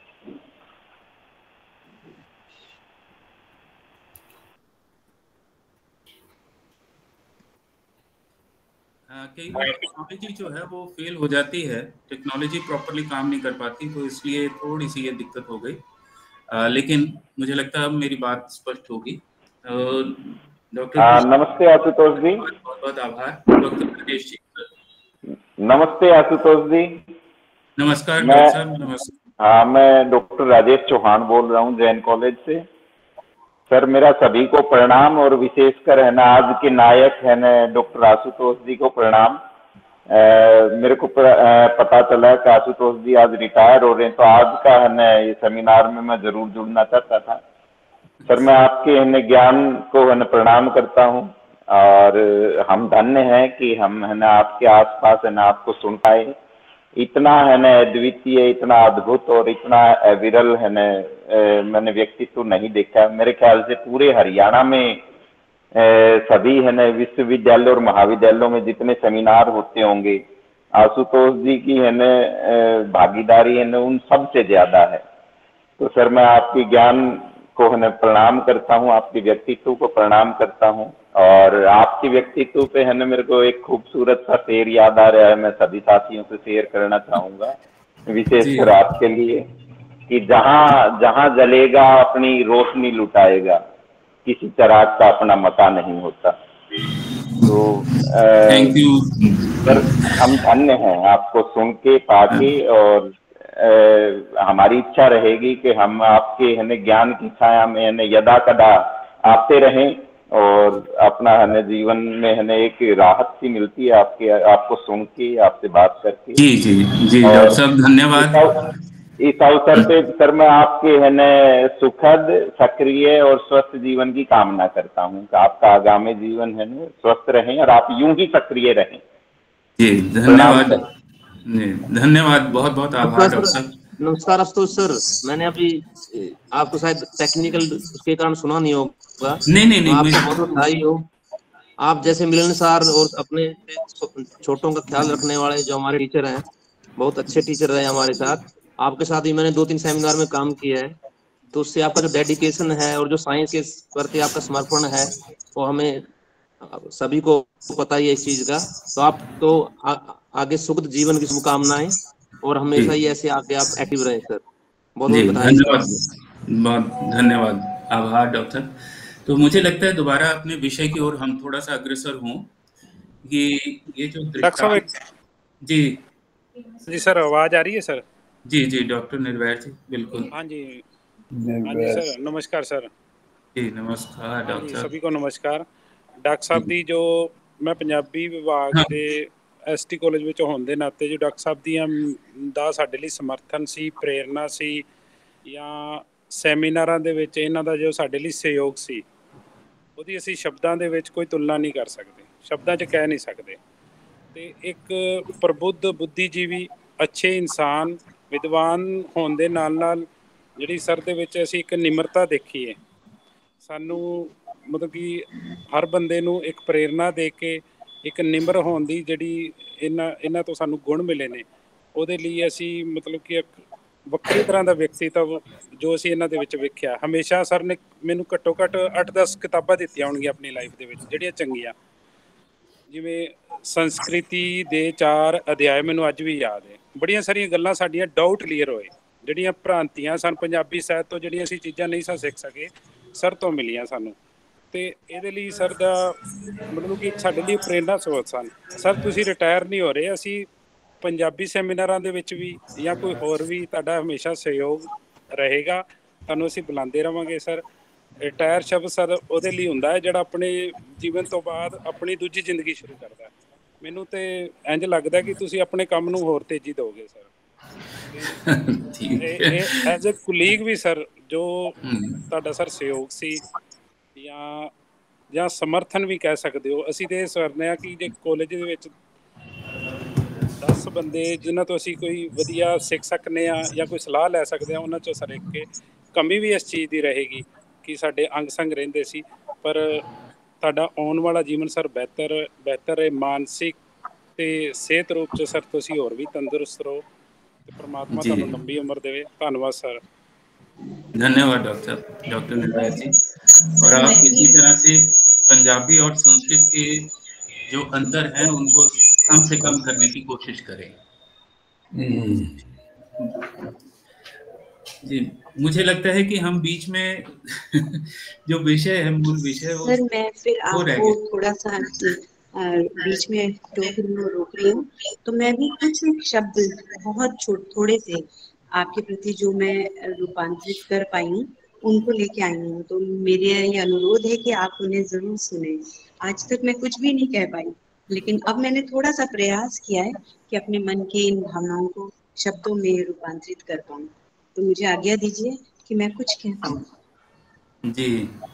कई बार टेक्नोलॉजी जो है वो फेल हो जाती है, टेक्नोलॉजी प्रॉपरली काम नहीं कर पाती, तो इसलिए थोड़ी सी ये दिक्कत हो गई। लेकिन मुझे लगता है अब मेरी बात स्पष्ट होगी। डॉक्टर नमस्ते आशुतोष जी। बहुत बहुत आभार डॉक्टर प्रदेश जी। नमस्ते आशुतोष जी। नमस्कार डॉक्टर साहब, नमस्कार। हाँ, मैं डॉक्टर राजेश चौहान बोल रहा हूँ जैन कॉलेज से। सर मेरा सभी को प्रणाम और विशेषकर है ना आज के नायक है ना डॉक्टर आशुतोष जी को प्रणाम। मेरे को पता चला कि आशुतोष जी आज रिटायर हो रहे हैं, तो आज का है ना ये सेमिनार में मैं जरूर जुड़ना चाहता था। सर मैं आपके है ना ज्ञान को है ना प्रणाम करता हूँ और हम धन्य हैं कि हम है ना आपके आसपास है ना आपको सुन पाए। इतना है ना अद्वितीय, इतना अद्भुत और इतना विरल है ना मैंने व्यक्तित्व नहीं देखा। मेरे ख्याल से पूरे हरियाणा में सभी है ना विश्वविद्यालय और महाविद्यालयों में जितने सेमिनार होते होंगे, आशुतोष जी की है ना भागीदारी है ना उन सबसे ज्यादा है। तो सर मैं आपके ज्ञान को है ना प्रणाम करता हूँ, आपके व्यक्तित्व को प्रणाम करता हूँ। और आपके व्यक्तित्व पे है ना मेरे को एक खूबसूरत सा शेर याद आ रहा है, मैं सभी साथियों से शेयर करना चाहूंगा, विशेषकर आपके लिए, कि जहाँ जहाँ जलेगा अपनी रोशनी लुटाएगा, किसी चराग का अपना मता नहीं होता। तो थैंक यू सर, हम धन्य हैं आपको सुन के पाके और हमारी इच्छा रहेगी कि हम आपके है ना ज्ञान की छाया में है ना यदा कदा आते रहें और अपना है ना जीवन में है ना एक राहत सी मिलती है आपको सुन के, आपसे बात करके। जी जी जी डॉक्टर साहब धन्यवाद। इस अवसर पे सर मैं आपके है न सुखद, सक्रिय और स्वस्थ जीवन की कामना करता हूँ कि आपका आगामी जीवन है न स्वस्थ रहें और आप यूं ही सक्रिय रहें। जी धन्यवाद, धन्यवाद, बहुत बहुत आभार डॉक्टर साहब। नमस्कार आशुतोष सर, मैंने अभी आपको शायद टेक्निकल उसके कारण सुना नहीं होगा। नहीं आपका बहुत बधाई हो। आप जैसे मिलनसार और अपने छोटों का ख्याल रखने वाले जो हमारे टीचर हैं, बहुत अच्छे टीचर रहे हमारे साथ। आपके साथ ही मैंने 2-3 सेमिनार में काम किया है, तो उससे आपका जो डेडिकेशन है और जो साइंस के प्रति आपका समर्पण है वो हमें सभी को पता ही है इस चीज का। तो आप तो आगे सुखद जीवन की शुभकामनाएं और हमेशा ही ऐसे आगे आप एक्टिव रहें सर। बहुत बहुत धन्यवाद, बहुत धन्यवाद, आभार डॉक्टर। तो मुझे लगता है दोबारा अपने विषय की ओर हम थोड़ा सा अग्रसर हों कि ये जो जी सर, आवाज आ रही है सर? जी जी डॉक्टर निर्वैर जी, बिल्कुल। हाँ जी सर, नमस्कार सर। जी नमस्कार डॉक्टर, सभी को नमस्कार। डॉक्टर साहब दी जो मैं पंजाबी विभाग ਦੇ ਐਸਟੀ ਕਾਲਜ ਵਿੱਚ ਹੋਣ ਦੇ ਨਾਤੇ ਜੋ ਡਾਕਟਰ ਸਾਹਿਬ ਦੀਆਂ ਦਾ ਸਾਡੇ ਲਈ ਸਮਰਥਨ ਸੀ, ਪ੍ਰੇਰਨਾ ਸੀ ਜਾਂ ਸੈਮੀਨਾਰਾਂ ਦੇ ਵਿੱਚ ਇਹਨਾਂ ਦਾ ਜੋ ਸਾਡੇ ਲਈ ਸਹਿਯੋਗ ਸੀ, ਉਹਦੀ ਅਸੀਂ ਸ਼ਬਦਾਂ ਦੇ ਵਿੱਚ ਕੋਈ ਤੁਲਨਾ ਨਹੀਂ ਕਰ ਸਕਦੇ, ਸ਼ਬਦਾਂ 'ਚ ਕਹਿ ਨਹੀਂ ਸਕਦੇ। ਤੇ ਇੱਕ ਪ੍ਰਬੁੱਧ ਬੁੱਧੀਜੀਵੀ, ਅੱਛੇ ਇਨਸਾਨ, ਵਿਦਵਾਨ ਹੋਣ ਦੇ ਨਾਲ ਨਾਲ ਜਿਹੜੀ ਸਰ ਦੇ ਵਿੱਚ ਅਸੀਂ ਇੱਕ ਨਿਮਰਤਾ ਦੇਖੀ ਹੈ। ਸਾਨੂੰ ਮਤਲਬ ਕਿ ਹਰ ਬੰਦੇ ਨੂੰ ਇੱਕ ਪ੍ਰੇਰਨਾ ਦੇ ਕੇ ਇੱਕ ਨਿਮਰ ਹੋਣ ਦੀ ਜਿਹੜੀ ਇਹਨਾਂ ਤੋਂ ਸਾਨੂੰ ਗੁਣ ਮਿਲੇ ਨੇ, ਉਹਦੇ ਲਈ ਅਸੀਂ ਮਤਲਬ ਕਿ ਇੱਕ ਵੱਖਰੀ ਤਰ੍ਹਾਂ ਦਾ ਵਿਅਕਤੀਤਵ ਜੋ ਅਸੀਂ ਇਹਨਾਂ ਦੇ ਵਿੱਚ ਵੇਖਿਆ। ਹਮੇਸ਼ਾ ਸਰ ਨੇ ਮੈਨੂੰ ਘੱਟੋ ਘੱਟ 8-10 ਕਿਤਾਬਾਂ ਦਿੱਤੀਆਂ ਹੋਣਗੀਆਂ ਆਪਣੀ ਲਾਈਫ ਦੇ ਵਿੱਚ ਜਿਹੜੀਆਂ ਚੰਗੀਆਂ, ਜਿਵੇਂ ਸੰਸਕ੍ਰਿਤੀ ਦੇ 4 ਅਧਿਆਇ ਮੈਨੂੰ ਅੱਜ ਵੀ ਯਾਦ ਹੈ। ਬੜੀਆਂ ਸਾਰੀਆਂ ਗੱਲਾਂ ਸਾਡੀਆਂ ਡਾਊਟ ਕਲੀਅਰ ਹੋਏ, ਜਿਹੜੀਆਂ ਭ੍ਰਾਂਤੀਆਂ ਸਨ ਪੰਜਾਬੀ ਸਾਹਿਤ ਤੋਂ, ਜਿਹੜੀਆਂ ਅਸੀਂ ਚੀਜ਼ਾਂ ਨਹੀਂ ਸਾਂ ਸਿੱਖ ਸਕੇ, ਸਰ ਤੋਂ ਮਿਲੀਆਂ ਸਾਨੂੰ। ਤੇ ਇਹਦੇ ਲਈ ਸਰ ਦਾ ਮਤਲਬ ਕਿ ਸਾਡੇ ਲਈ ਪ੍ਰੇਰਨਾ ਸਰੋਤ ਸਨ। ਸਰ ਤੁਸੀਂ ਰਿਟਾਇਰ ਨਹੀਂ ਹੋ ਰਹੇ, ਅਸੀਂ ਪੰਜਾਬੀ ਸੈਮੀਨਾਰਾਂ ਦੇ ਵਿੱਚ ਵੀ ਜਾਂ ਕੋਈ ਹੋਰ ਵੀ ਤੁਹਾਡਾ ਹਮੇਸ਼ਾ ਸਹਿਯੋਗ ਰਹੇਗਾ, ਤੁਹਾਨੂੰ ਅਸੀਂ ਬੁਲਾਉਂਦੇ ਰਹਾਂਗੇ ਸਰ। ਰਿਟਾਇਰ ਸ਼ਬਦ ਸਰ ਉਹਦੇ ਲਈ ਹੁੰਦਾ ਹੈ ਜਿਹੜਾ ਆਪਣੇ ਜੀਵਨ ਤੋਂ ਬਾਅਦ ਆਪਣੀ ਦੂਜੀ ਜ਼ਿੰਦਗੀ ਸ਼ੁਰੂ ਕਰਦਾ। ਮੈਨੂੰ ਤੇ ਇੰਝ ਲੱਗਦਾ ਕਿ ਤੁਸੀਂ ਆਪਣੇ ਕੰਮ ਨੂੰ ਹੋਰ ਤੇਜ਼ੀ ਦਿਓਗੇ ਸਰ। ਐਜ਼ ਅ ਕੁਲੀਗ ਵੀ ਸਰ ਜੋ ਤੁਹਾਡਾ ਸਰ ਸਹਿਯੋਗ ਸੀ ਜਾਂ ਸਮਰਥਨ ਵੀ ਕਹਿ ਸਕਦੇ ਹੋ। ਅਸੀਂ ਤੇ ਸੋਚਦੇ ਹਾਂ ਕਿ ਜੇ ਕਾਲਜ ਦੇ ਵਿੱਚ 10 ਬੰਦੇ ਜਿਨ੍ਹਾਂ ਤੋਂ ਅਸੀਂ ਕੋਈ ਵਧੀਆ ਸਿੱਖ ਸਕਦੇ ਹਾਂ ਜਾਂ ਕੋਈ ਸਲਾਹ ਲੈ ਸਕਦੇ ਹਾਂ, ਉਹਨਾਂ 'ਚੋਂ ਸਰ ਇੱਕ ਕਮੀ ਵੀ ਇਸ ਚੀਜ਼ ਦੀ ਰਹੇਗੀ ਕਿ ਸਾਡੇ ਅੰਗ ਸੰਗ ਰਹਿੰਦੇ ਸੀ। ਪਰ ਤੁਹਾਡਾ ਆਉਣ ਵਾਲਾ ਜੀਵਨ ਸਰ ਬਿਹਤਰ ਹੈ, ਮਾਨਸਿਕ ਤੇ ਸਿਹਤ ਰੂਪ 'ਚ ਸਰ ਤੁਸੀਂ ਹੋਰ ਵੀ ਤੰਦਰੁਸਤ ਰਹੋ ਤੇ परमात्मा ਤੁਹਾਨੂੰ ਲੰਬੀ ਉਮਰ ਦੇਵੇ। ਧੰਨਵਾਦ ਸਰ। धन्यवाद डॉक्टर निर्वैर जी। और आप इसी तरह से पंजाबी और संस्कृत के जो अंतर है उनको कम से कम करने की कोशिश करें। जी मुझे लगता है कि हम बीच में जो विषय है, मूल विषय वो सर मैं फिर आपको थोड़ा सा बीच में रोक रही हूँ, तो मैं भी कुछ शब्द बहुत थोड़े से आपके प्रति जो मैं रूपांतरित कर पाई हूँ उनको लेके आई हूँ। तो मेरे ये अनुरोध है कि आप उन्हें जरूर सुने। आज तक मैं कुछ भी नहीं कह पाई, लेकिन अब मैंने थोड़ा सा प्रयास किया है कि अपने मन की इन भावनाओं को शब्दों में रूपांतरित कर पाऊँ। तो मुझे आज्ञा दीजिए कि मैं कुछ कह पाऊँ। जी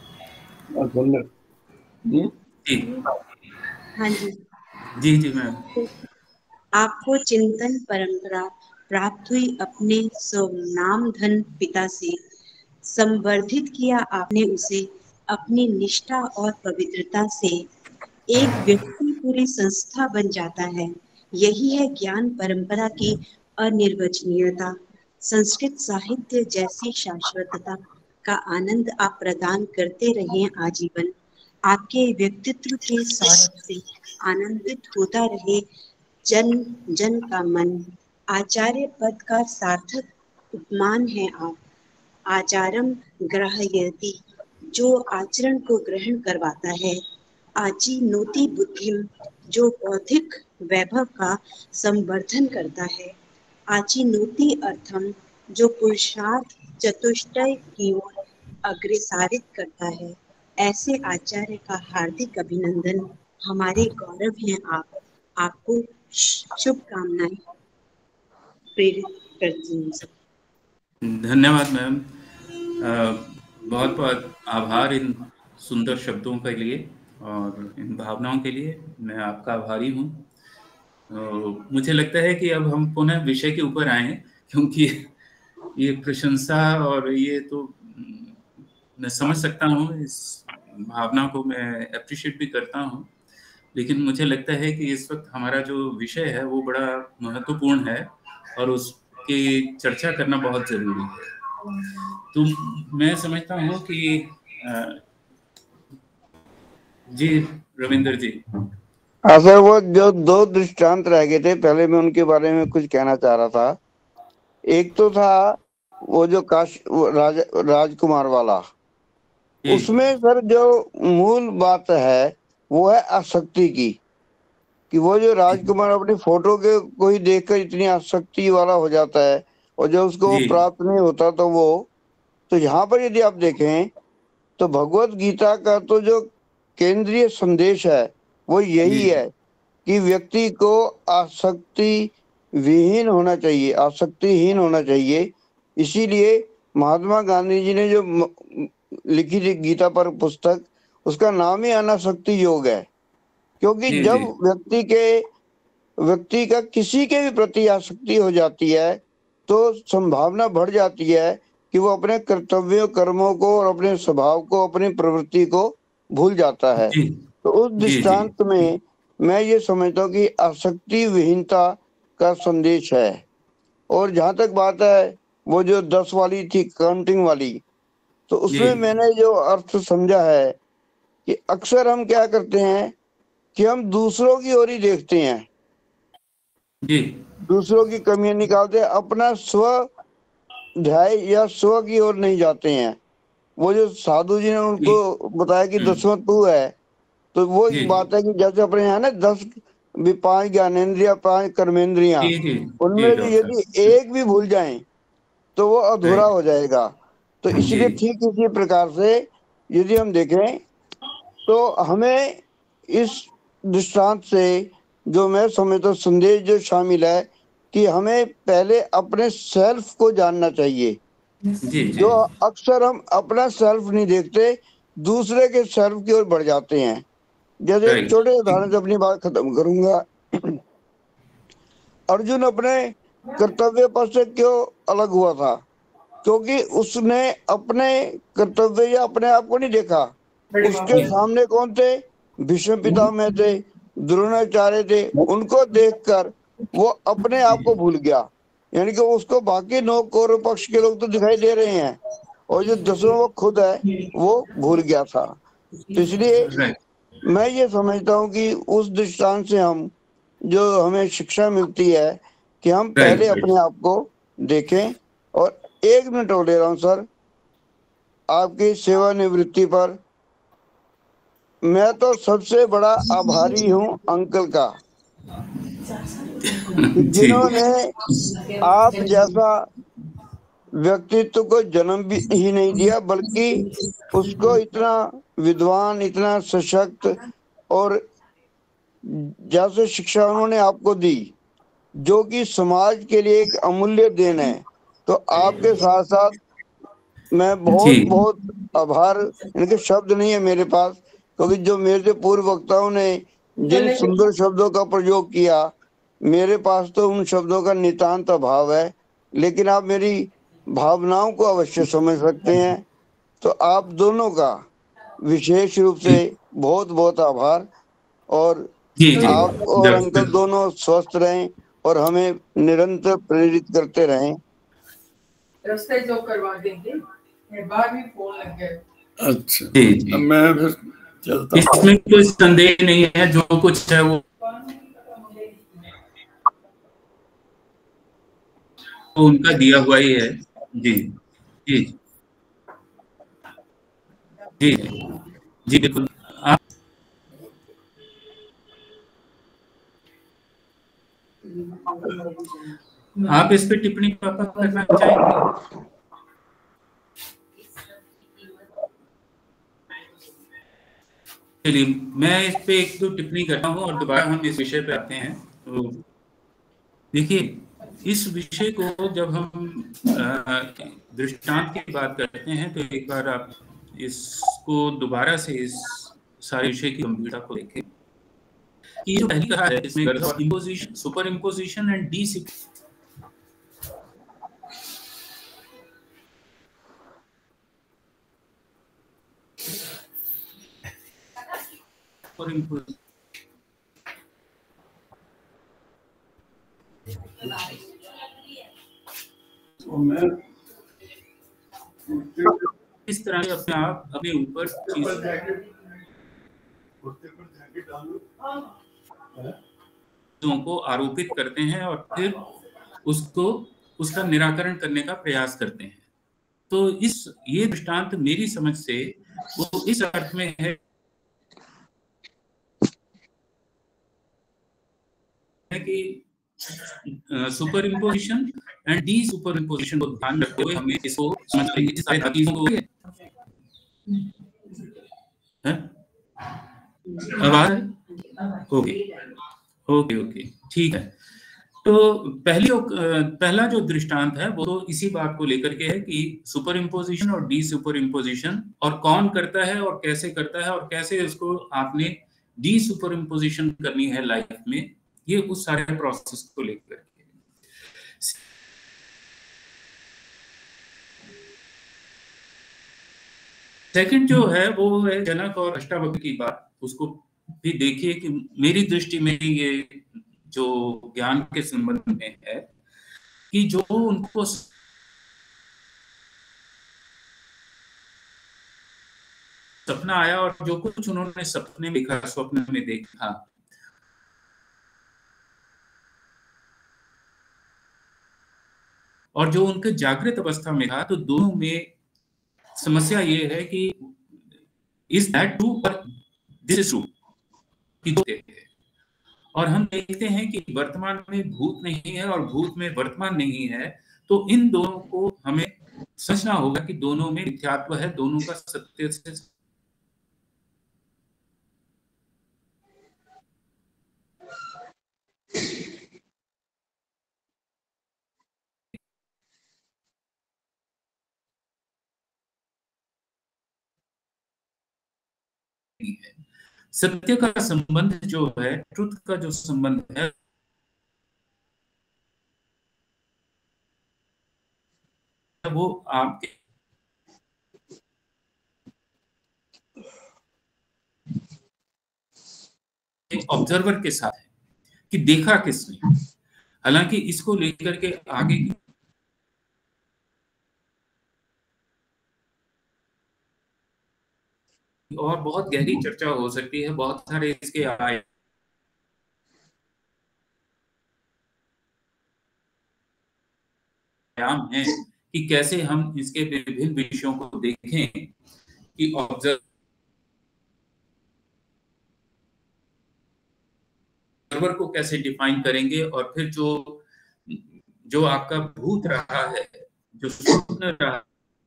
जी हाँ जी जी जी मैम। आपको चिंतन परंपरा प्राप्त हुई अपने स्वनाम धन पिता से, संवर्धित किया आपने उसे अपनी निष्ठा और पवित्रता से। एक व्यक्ति पूरी संस्था बन जाता है। यही है ज्ञान परंपरा की अनिर्वचनीयता। संस्कृत साहित्य जैसी शाश्वतता का आनंद आप प्रदान करते रहे आजीवन। आपके व्यक्तित्व के सौरभ से आनंदित होता रहे जन जन का मन। आचार्य पद का सार्थक उपमान है आप। आचारम ग्राह्यति, जो आचरण को ग्रहण करवाता है। आची नोति बुद्धिम, जो बौद्धिक वैभव का संवर्धन करता है। आची नोति अर्थम, जो पुरुषार्थ चतुष्टय की ओर अग्रसारित करता है। ऐसे आचार्य का हार्दिक अभिनंदन। हमारे गौरव हैं आप। आपको शुभकामनाएं प्रेरित करती हूँ। धन्यवाद मैम। बहुत बहुत आभार इन सुंदर शब्दों के लिए और इन भावनाओं के लिए। मैं आपका आभारी हूँ। मुझे लगता है कि अब हम पुनः विषय के ऊपर आए, क्योंकि ये प्रशंसा और ये तो मैं समझ सकता हूँ, इस भावना को मैं अप्रिशिएट भी करता हूँ, लेकिन मुझे लगता है कि इस वक्त हमारा जो विषय है वो बड़ा महत्वपूर्ण है और उसकी चर्चा करना बहुत जरूरी है। तो मैं समझता हूँ कि जी रविंद्र जी। हाँ सर, वो जो दो दृष्टांत रह गए थे, पहले मैं उनके बारे में कुछ कहना चाह रहा था। एक तो था वो जो राजकुमार वाला, उसमें सर जो मूल बात है वो है आसक्ति की, कि वो जो राजकुमार अपनी फोटो के को ही देखकर इतनी आसक्ति वाला हो जाता है और जो उसको वो प्राप्त नहीं होता तो यहाँ पर यदि आप देखें तो भगवत गीता का तो जो केंद्रीय संदेश है वो यही है कि व्यक्ति को आसक्ति विहीन होना चाहिए, आसक्तिहीन होना चाहिए। इसीलिए महात्मा गांधी जी ने जो लिखी थी गीता पर पुस्तक, उसका नाम ही अनासक्ति योग है। क्योंकि जब व्यक्ति का किसी के भी प्रति आसक्ति हो जाती है तो संभावना बढ़ जाती है कि वो अपने कर्तव्यों कर्मों को और अपने स्वभाव को, अपनी प्रवृत्ति को भूल जाता है। तो उस दृष्टांत में मैं ये समझता हूँ कि आसक्ति विहीनता का संदेश है। और जहां तक बात है वो जो 10 वाली थी, काउंटिंग वाली, तो उसमें मैंने जो अर्थ समझा है कि अक्सर हम क्या करते हैं कि हम दूसरों की ओर ही देखते हैं, दूसरों की कमियां निकालते हैं, अपना स्व ध्याय या स्व की ओर नहीं जाते हैं। वो जो साधु जी ने उनको बताया कि 10वां तू है, तो वो एक बात है कि जैसे अपने यहाँ ना 10 5 ज्ञानेंद्रिया 5 कर्मेंद्रिया, उनमें से यदि एक भी भूल जाएं तो वो अधूरा हो जाएगा। तो इसलिए ठीक इसी प्रकार से यदि हम देखें तो हमें इस दृष्टांत से जो मैं समझता हूँ संदेश जो शामिल है कि हमें पहले अपने सेल्फ को जानना चाहिए। जो अक्सर हम अपना सेल्फ नहीं देखते, दूसरे के सेल्फ की ओर बढ़ जाते हैं। जैसे एक छोटे उदाहरण से अपनी बात खत्म करूंगा। अर्जुन अपने कर्तव्य पथ से क्यों अलग हुआ था? क्योंकि उसने अपने कर्तव्य या अपने आप को नहीं देखा। उसके सामने कौन थे? भीष्म पितामह थे, द्रोणाचार्य थे। उनको देखकर वो अपने आप को भूल गया। यानी कि उसको बाकी 9 कौरव पक्ष के लोग तो दिखाई दे रहे हैं और जो 10वां वो खुद है वो भूल गया था। तो इसलिए मैं ये समझता हूँ कि उस दृष्टांत से हम जो हमें शिक्षा मिलती है कि हम पहले अपने आप को देखें। और 1 मिनट और ले रहा हूँ सर आपकी सेवानिवृत्ति पर। मैं तो सबसे बड़ा आभारी हूँ अंकल का, जिन्होंने आप जैसा व्यक्तित्व को जन्म भी ही नहीं दिया, बल्कि उसको इतना विद्वान, इतना सशक्त और जैसे शिक्षा उन्होंने आपको दी, जो कि समाज के लिए एक अमूल्य देन है। तो आपके साथ साथ मैं बहुत बहुत आभार, इनके शब्द नहीं है मेरे पास, क्योंकि जो मेरे पूर्व वक्ताओं ने जिन सुंदर शब्दों का प्रयोग किया, मेरे पास तो उन शब्दों का नितांत अभाव है, लेकिन आप मेरी भावनाओं को अवश्य समझ सकते हैं। तो आप दोनों का विशेष रूप से बहुत बहुत आभार, और आप और अंकल दोनों स्वस्थ रहें और हमें निरंतर प्रेरित करते रहें। रास्ते जो करवा देंगे, बाद में फोन लग गया। अच्छा अब मैं फिर चलता हूं। इसमें कोई संदेह नहीं है, जो कुछ है वो उनका दिया हुआ ही है। जी जी जी जी बिल्कुल। आप इस पे टिप्पणी पापा करना चाहेंगे? चलिए मैं इस पे एक दो टिप्पणी करता हूँ और दोबारा हम इस विषय पे आते हैं। तो देखिए, इस विषय को जब हम दृष्टांत की बात करते हैं तो एक बार आप इसको दोबारा से इस सारे विषय की गंभीरता को देखें कि जो पहली कहा है इसमें imposition, superimposition and de superimposition इस तरह से अपने आप अपने ऊपर चीजों को आरोपित करते हैं और फिर उसका निराकरण करने का प्रयास करते हैं। तो ये दृष्टांत मेरी समझ से वो इस अर्थ में है कि superimposition and de superimposition को ध्यान रखते हुए हमें इसको समझना ओके ठीक है। तो पहला जो दृष्टांत है वो तो इसी बात को लेकर के है कि सुपर इम्पोजिशन और डी सुपर इम्पोजिशन, और कौन करता है और कैसे करता है और कैसे उसको आपने डी सुपर इम्पोजिशन करनी है लाइफ में, ये उस सारे प्रोसेस को लेकर के। सेकंड जो है वो है जनक और अष्टावक्र की बात। उसको भी देखिए कि मेरी दृष्टि में ये जो ज्ञान के संबंध में है कि जो उनको सपना आया और जो कुछ उन्होंने सपने में देखा, स्वप्न में देखा, और जो उनके जागृत अवस्था में था, तो दोनों में समस्या ये है कि इज दैट ट्रू और दिस इज ट्रू। और हम देखते हैं कि वर्तमान में भूत नहीं है और भूत में वर्तमान नहीं है, तो इन दोनों को हमें समझना होगा कि दोनों में मिथ्यात्व है, दोनों का सत्य से है। सत्य का संबंध जो है, ट्रुथ का जो संबंध है, वो आपके ऑब्जर्वर के साथ है कि देखा किसने। हालांकि इसको लेकर के आगे की और बहुत गहरी चर्चा हो सकती है, बहुत सारे इसके आयाम हैं कि कैसे हम इसके विभिन्न विषयों को देखें कि ऑब्जर्वर को कैसे डिफाइन करेंगे, और फिर जो आपका भूत रहा है, जो स्वप्न रहा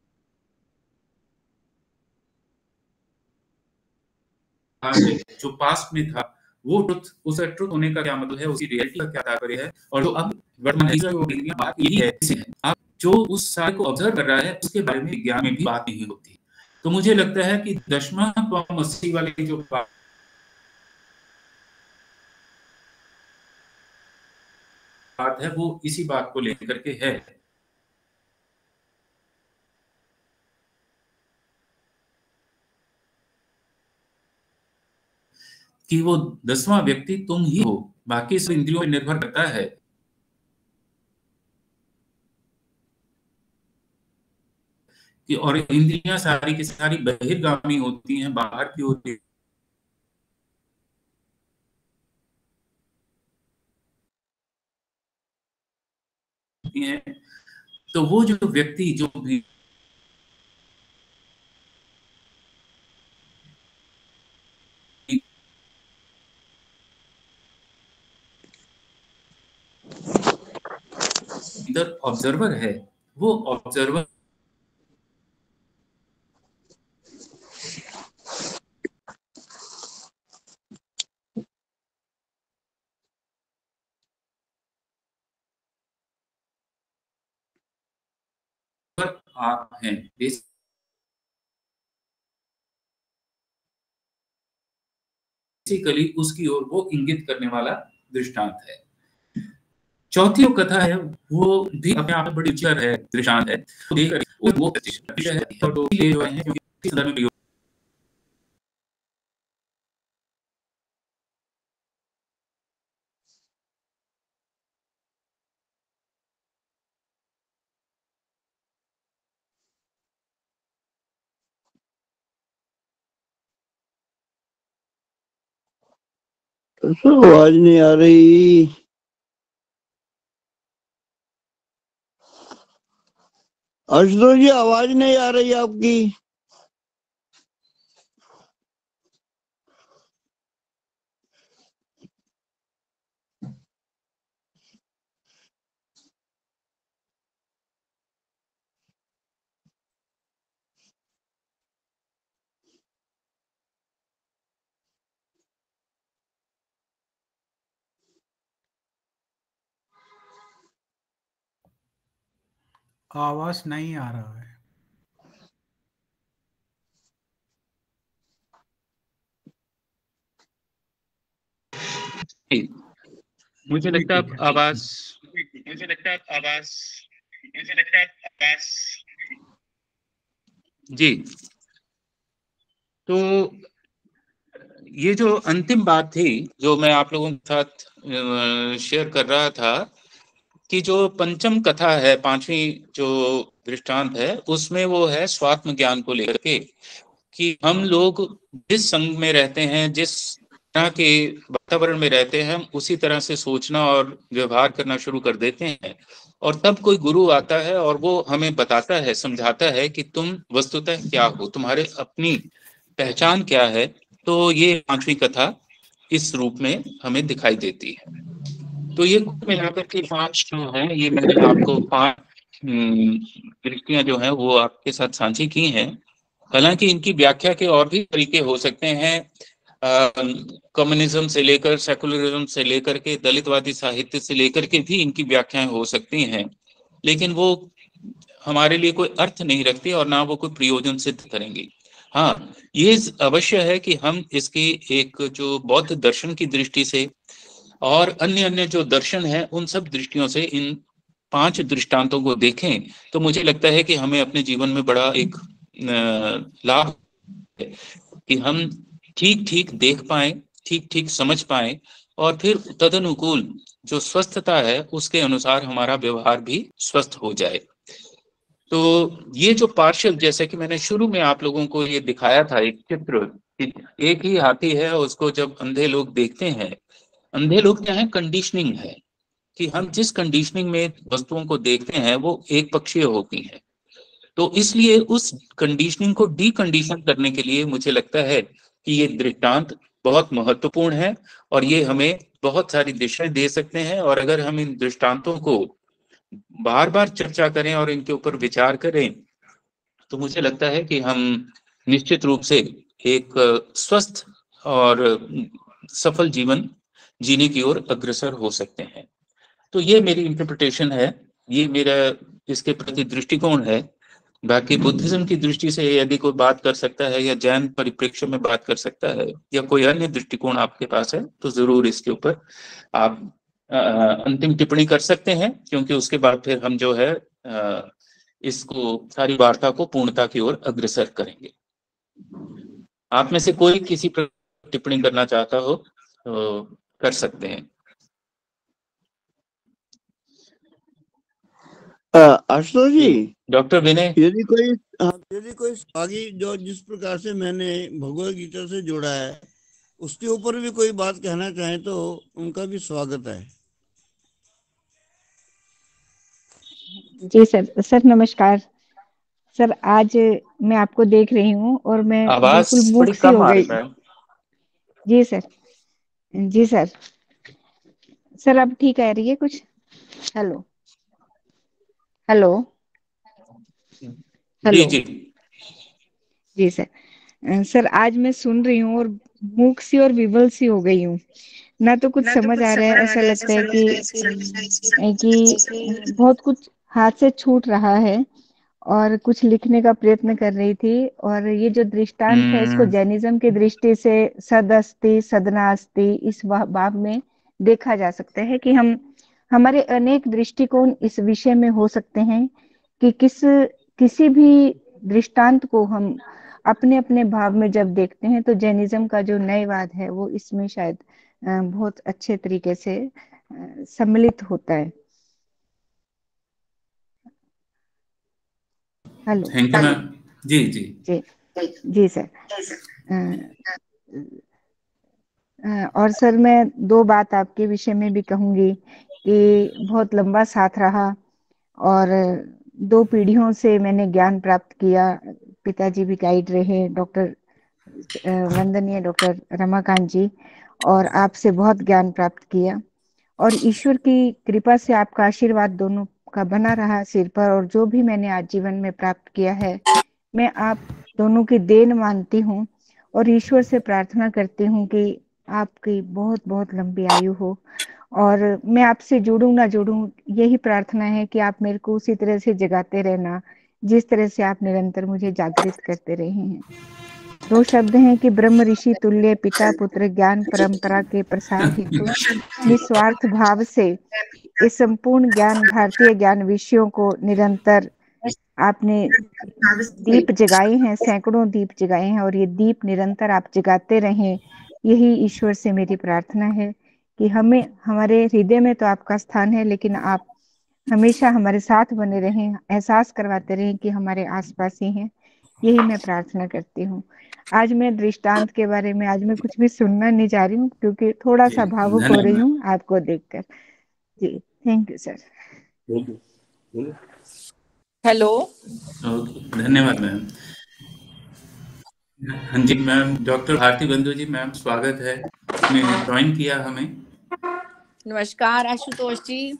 जो पास्ट में था, वो ट्रुथ, उस ट्रुथ होने का क्या मतलब है, उसकी रियलिटी का क्या तात्पर्य है, और जो अब वर्तमान बात यही है, आप जो उस सारे को ऑब्जर्व कर रहा है उसके बारे में ज्ञान में भी बात नहीं होती। तो मुझे लगता है कि दशमा मसीह वाली जो बात है वो इसी बात को लेकर के है। कि वो 10वां व्यक्ति तुम ही हो, बाकी सब इंद्रियों पर निर्भर करता है। कि और इंद्रियां सारी की सारी बहिर्गामी होती हैं, बाहर की होती हैं। तो वो जो व्यक्ति जो भी इधर ऑब्जर्वर है, वो ऑब्जर्वर आप हैं, बेसिकली उसकी ओर वो इंगित करने वाला दृष्टांत है। चौथी जो कथा है वो भी अपने आप में बड़ी उच्चर है, दृष्टांत है। तो देखकर वो है और दो ले जो हैं, क्योंकि इस संदर्भ में आवाज नहीं आ रही। आशुतोष जी आवाज नहीं आ रही आपकी। आवाज नहीं आ रहा है। मुझे लगता है आवाज जी। तो ये जो अंतिम बात थी जो मैं आप लोगों के साथ शेयर कर रहा था कि जो पंचम कथा है, पांचवी जो दृष्टांत है, उसमें वो है स्वात्म ज्ञान को लेकर के कि हम लोग जिस संग में रहते हैं, जिस तरह के वातावरण में रहते हैं, हम उसी तरह से सोचना और व्यवहार करना शुरू कर देते हैं। और तब कोई गुरु आता है और वो हमें बताता है, समझाता है कि तुम वस्तुतः क्या हो, तुम्हारे अपनी पहचान क्या है। तो ये पांचवी कथा इस रूप में हमें दिखाई देती है। तो ये मिलाकर के 5 जो है, ये मैंने आपको 5 दृष्टियां जो है वो आपके साथ साझी की हैं। हालांकि इनकी व्याख्या के और भी तरीके हो सकते हैं। कम्युनिज्म से लेकर, सेकुलरिज्म से लेकर के, दलितवादी साहित्य से लेकर के भी इनकी व्याख्याएं हो सकती हैं, लेकिन वो हमारे लिए कोई अर्थ नहीं रखती और ना वो कोई प्रयोजन सिद्ध करेंगी। हाँ, ये अवश्य है कि हम इसकी एक जो बौद्ध दर्शन की दृष्टि से और अन्य अन्य जो दर्शन है, उन सब दृष्टियों से इन 5 दृष्टांतों को देखें तो मुझे लगता है कि हमें अपने जीवन में बड़ा एक लाभ है कि हम ठीक ठीक देख पाए, ठीक ठीक समझ पाए, और फिर तदनुकूल जो स्वस्थता है उसके अनुसार हमारा व्यवहार भी स्वस्थ हो जाए। तो ये जो पार्शियल, जैसे कि मैंने शुरू में आप लोगों को ये दिखाया था एक चित्र, एक ही हाथी है, उसको जब अंधे लोग देखते हैं, अंधे लोग क्या है, कंडीशनिंग है कि हम जिस कंडीशनिंग में वस्तुओं को देखते हैं वो एक पक्षीय होती है। तो इसलिए उस कंडीशनिंग को डीकंडीशन करने के लिए मुझे लगता है कि ये दृष्टांत बहुत महत्वपूर्ण है और ये हमें बहुत सारी दिशाएं दे सकते हैं। और अगर हम इन दृष्टांतों को बार बार चर्चा करें और इनके ऊपर विचार करें, तो मुझे लगता है कि हम निश्चित रूप से एक स्वस्थ और सफल जीवन जीने की ओर अग्रसर हो सकते हैं। तो ये मेरी इंटरप्रिटेशन है, ये मेरा इसके प्रति दृष्टिकोण है। बाकी बुद्धिज्म की दृष्टि से यदि कोई बात कर सकता है या जैन परिप्रेक्ष्य में बात कर सकता है या कोई अन्य दृष्टिकोण आपके पास है, तो जरूर इसके ऊपर आप अंतिम टिप्पणी कर सकते हैं, क्योंकि उसके बाद फिर हम जो है इसको सारी वार्ता को पूर्णता की ओर अग्रसर करेंगे। आप में से कोई किसी पर टिप्पणी करना चाहता हो तो कर सकते हैं। आशुतोष जी, डॉक्टर विनय, यदि कोई आगे जो जिस प्रकार से मैंने भगवद गीता से जोड़ा है उसके ऊपर भी कोई बात कहना चाहे तो उनका भी स्वागत है। जी सर। सर नमस्कार सर। आज मैं आपको देख रही हूँ और मैं आवाज बिल्कुल बड़ी मूक सी कम हो आ रही गई। मैम। जी सर। जी सर। सर अब ठीक आ रही है कुछ? हेलो हेलो जी हेलो। जी जी सर। सर आज मैं सुन रही हूँ और मूक सी और विवल सी हो गई हूँ। ना तो कुछ समझ आ रहा है, ऐसा लगता है कि बहुत कुछ हाथ से छूट रहा है। और कुछ लिखने का प्रयत्न कर रही थी, और ये जो दृष्टांत है इसको जैनिज्म की दृष्टि से सद अस्ति सदना अस्ति इस भाव में देखा जा सकता है कि हमारे अनेक दृष्टिकोण इस विषय में हो सकते हैं कि किसी भी दृष्टांत को हम अपने अपने भाव में जब देखते हैं तो जैनिज्म का जो न्यायवाद है वो इसमें शायद बहुत अच्छे तरीके से सम्मिलित होता है। हेलो। Thank you ma'am. जी जी जी जी सर। और सर मैं दो बात आपके विषय में भी कहूंगी कि बहुत लंबा साथ रहा और 2 पीढ़ियों से मैंने ज्ञान प्राप्त किया। पिताजी भी गाइड रहे, डॉक्टर वंदनीय डॉक्टर रमाकांत जी, और आपसे बहुत ज्ञान प्राप्त किया। और ईश्वर की कृपा से आपका आशीर्वाद दोनों का बना रहा सिर पर, और जो भी मैंने आज जीवन में प्राप्त किया है मैं आप दोनों की देन मानती हूँ और ईश्वर से प्रार्थना करती हूँ कि आपकी बहुत बहुत लंबी आयु हो। और मैं आपसे जुड़ूं ना जुड़ूं, यही प्रार्थना है कि आप मेरे को उसी तरह से जगाते रहना जिस तरह से आप निरंतर मुझे जागृत करते रहे हैं। 2 शब्द हैं कि ब्रह्म ऋषि तुल्य पिता पुत्र ज्ञान परंपरा के प्रसार हेतु निस्वार्थ भाव से इस संपूर्ण ज्ञान भारतीय ज्ञान विषयों को निरंतर आपने दीप जगाए हैं, सैकड़ों दीप जगाए हैं, और ये दीप निरंतर आप जगाते रहें। यही ईश्वर से मेरी प्रार्थना है कि हमें, हमारे हृदय में तो आपका स्थान है, लेकिन आप हमेशा हमारे साथ बने रहें, एहसास करवाते रहें कि हमारे आसपास ही हैं। यही मैं प्रार्थना करती हूँ। आज मैं दृष्टांत के बारे में आज मैं कुछ भी सुनना नहीं चाह रही हूँ, क्योंकि थोड़ा सा भावुक हो रही हूँ आपको देखकर। जी थैंक यू सर। हेलो। धन्यवाद मैम। हाँ जी मैम, डॉक्टर भारती बंधु जी, मैम स्वागत है, आपने ज्वाइन किया हमें। नमस्कार आशुतोष जी।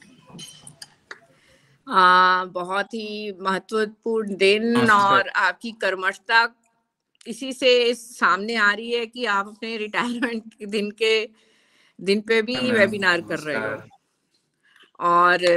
बहुत ही महत्वपूर्ण दिन और आपकी कर्मठता इसी से सामने आ रही है कि आप अपने रिटायरमेंट के दिन पे भी वेबिनार कर रहे हो, और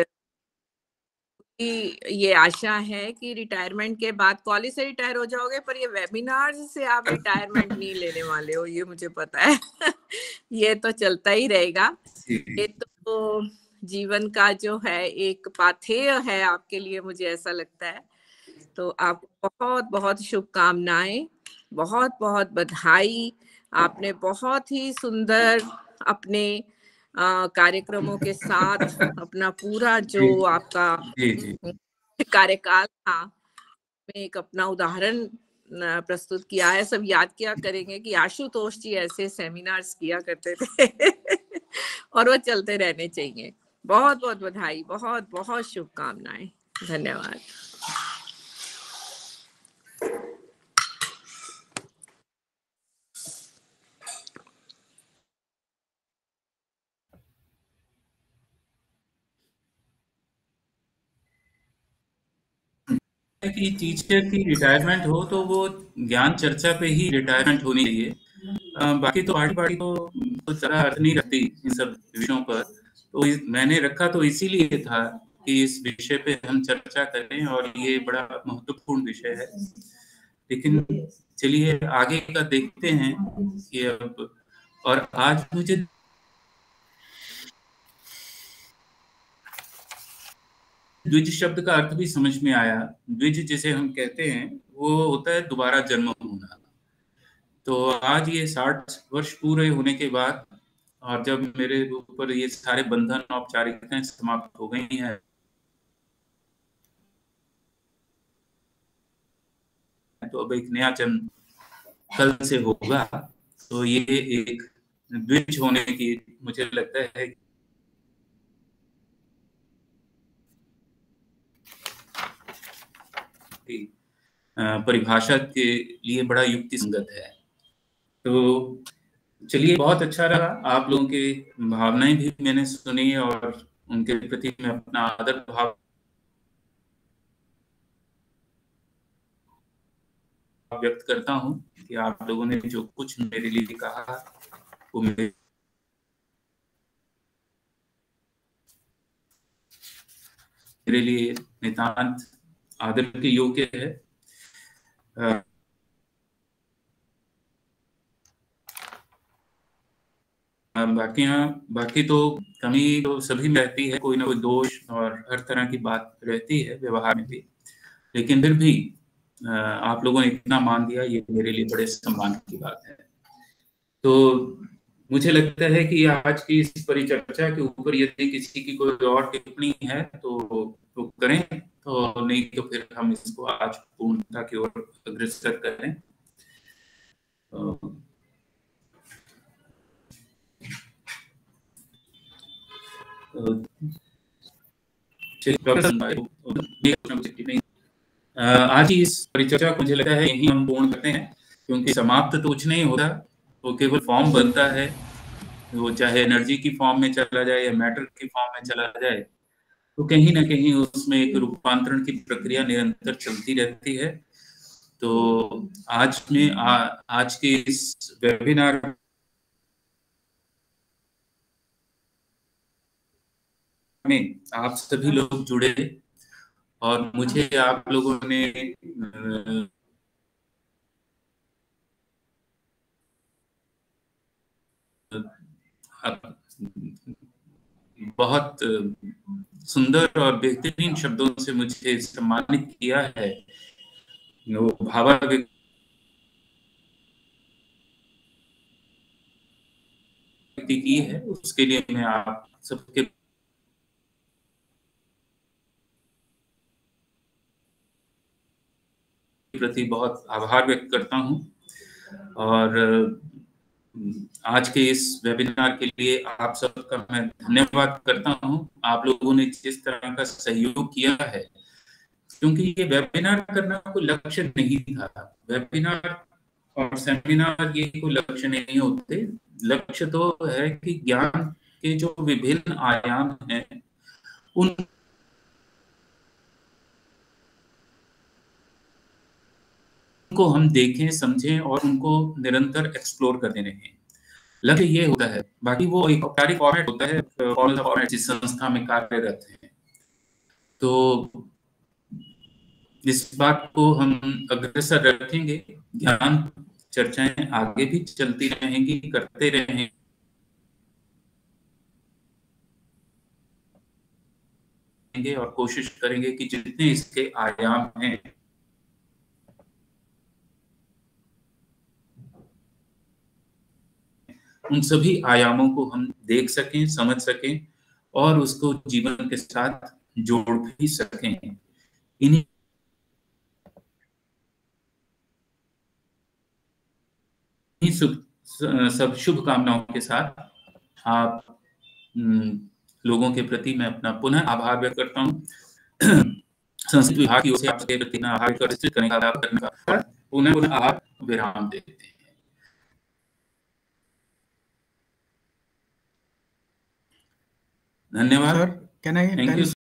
ये आशा है कि रिटायरमेंट के बाद कॉलेज से रिटायर हो जाओगे, पर ये वेबिनार से आप रिटायरमेंट नहीं लेने वाले हो, ये मुझे पता है। ये तो चलता ही रहेगा। ये तो जीवन का जो है एक पाथेय है आपके लिए, मुझे ऐसा लगता है। तो आपको बहुत बहुत शुभकामनाएं, बहुत बहुत बधाई। आपने बहुत ही सुंदर अपने कार्यक्रमों के साथ अपना पूरा जो आपका कार्यकाल था में एक अपना उदाहरण प्रस्तुत किया है। सब याद किया करेंगे कि आशुतोष जी ऐसे सेमिनार्स किया करते थे और वो चलते रहने चाहिए। बहुत बहुत बधाई, बहुत बहुत शुभकामनाएं। धन्यवाद। है कि टीचर की रिटायरमेंट हो तो वो ज्ञान चर्चा पे ही रिटायरमेंट होनी चाहिए। बाकी तो पार्टी तो कुछ ज़्यादा अर्थ नहीं रखती इन सब विषयों पर। तो मैंने रखा तो इसीलिए था कि इस विषय पे हम चर्चा करें और ये बड़ा महत्वपूर्ण विषय है। लेकिन चलिए आगे का देखते हैं कि अब, और आज मुझे द्विज शब्द का अर्थ भी समझ में आया। द्विज जिसे हम कहते हैं वो होता है दोबारा जन्म होना। तो आज ये 60 वर्ष पूरे होने के बाद और जब मेरे ऊपर ये सारे बंधन औपचारिकताएं समाप्त हो गई हैं, तो अब एक नया जन्म कल से होगा। तो ये एक द्विज होने की मुझे लगता है कि परिभाषा के लिए बड़ा युक्ति संगत है। तो चलिए, बहुत अच्छा रहा। आप लोगों की भावनाएं भी मैंने सुनी और उनके प्रति मैं अपना आदर भाव व्यक्त करता हूं कि आप लोगों ने जो कुछ मेरे लिए कहा वो मेरे लिए नितांत आदर के योग्य है। बाकी तो कमी तो सभी में रहती है, कोई ना कोई दोष और हर तरह की बात रहती है व्यवहार में भी। लेकिन फिर भी आप लोगों ने इतना मान दिया, ये मेरे लिए बड़े सम्मान की बात है। तो मुझे लगता है कि आज की इस परिचर्चा के ऊपर यदि किसी की कोई और टिप्पणी है तो करें, तो नहीं तो फिर हम इसको आज पूर्णता की ओर अग्रसर करें। आज की इस परिचर्चा को मुझे लगता है यही हम पूर्ण करते हैं, क्योंकि समाप्त तो कुछ नहीं होता, वो केवल फॉर्म बनता है। वो चाहे एनर्जी की फॉर्म में चला जाए या मैटर की फॉर्म में चला जाए, तो कहीं ना कहीं उसमें एक रूपांतरण की प्रक्रिया निरंतर चलती रहती है। तो आज के इस वेबिनार में आप सभी लोग जुड़े और मुझे आप लोगों ने बहुत सुंदर और बेहतरीन शब्दों से मुझे सम्मानित किया है। वो भावावेग की है, उसके लिए मैं आप सबके प्रति बहुत आभार व्यक्त करता हूं। और आज के इस वेबिनार के लिए आप सबका मैं धन्यवाद करता हूं। आप लोगों ने जिस तरह का सहयोग किया है, क्योंकि ये वेबिनार करना कोई लक्ष्य नहीं था। वेबिनार और सेमिनार ये कोई लक्ष्य नहीं होते। लक्ष्य तो है कि ज्ञान के जो विभिन्न आयाम हैं उनको हम देखें, समझें और उनको निरंतर एक्सप्लोर करते रहें। लक्ष्य ये होता है। बाकी वो एक औपचारिक फॉर्मेट होता है, फॉर्मल फॉर्मेट जिस संस्था में कार्यरत हैं। तो इस बात को हम अग्रसर रखेंगे। ज्ञान चर्चाएं आगे भी चलती रहेंगी, करते रहेंगे। और कोशिश करेंगे कि जितने इसके आयाम हैं उन सभी आयामों को हम देख सकें, समझ सकें और उसको जीवन के साथ जोड़ भी सकें। इन्हीं सब शुभकामनाओं के साथ आप लोगों के प्रति मैं अपना पुनः आभार व्यक्त करता हूँ। संस्कृत विभाग की ओर से आपके प्रति आभार करने का पुनः आभार विराम देते हैं। धन्यवाद। Sir, can I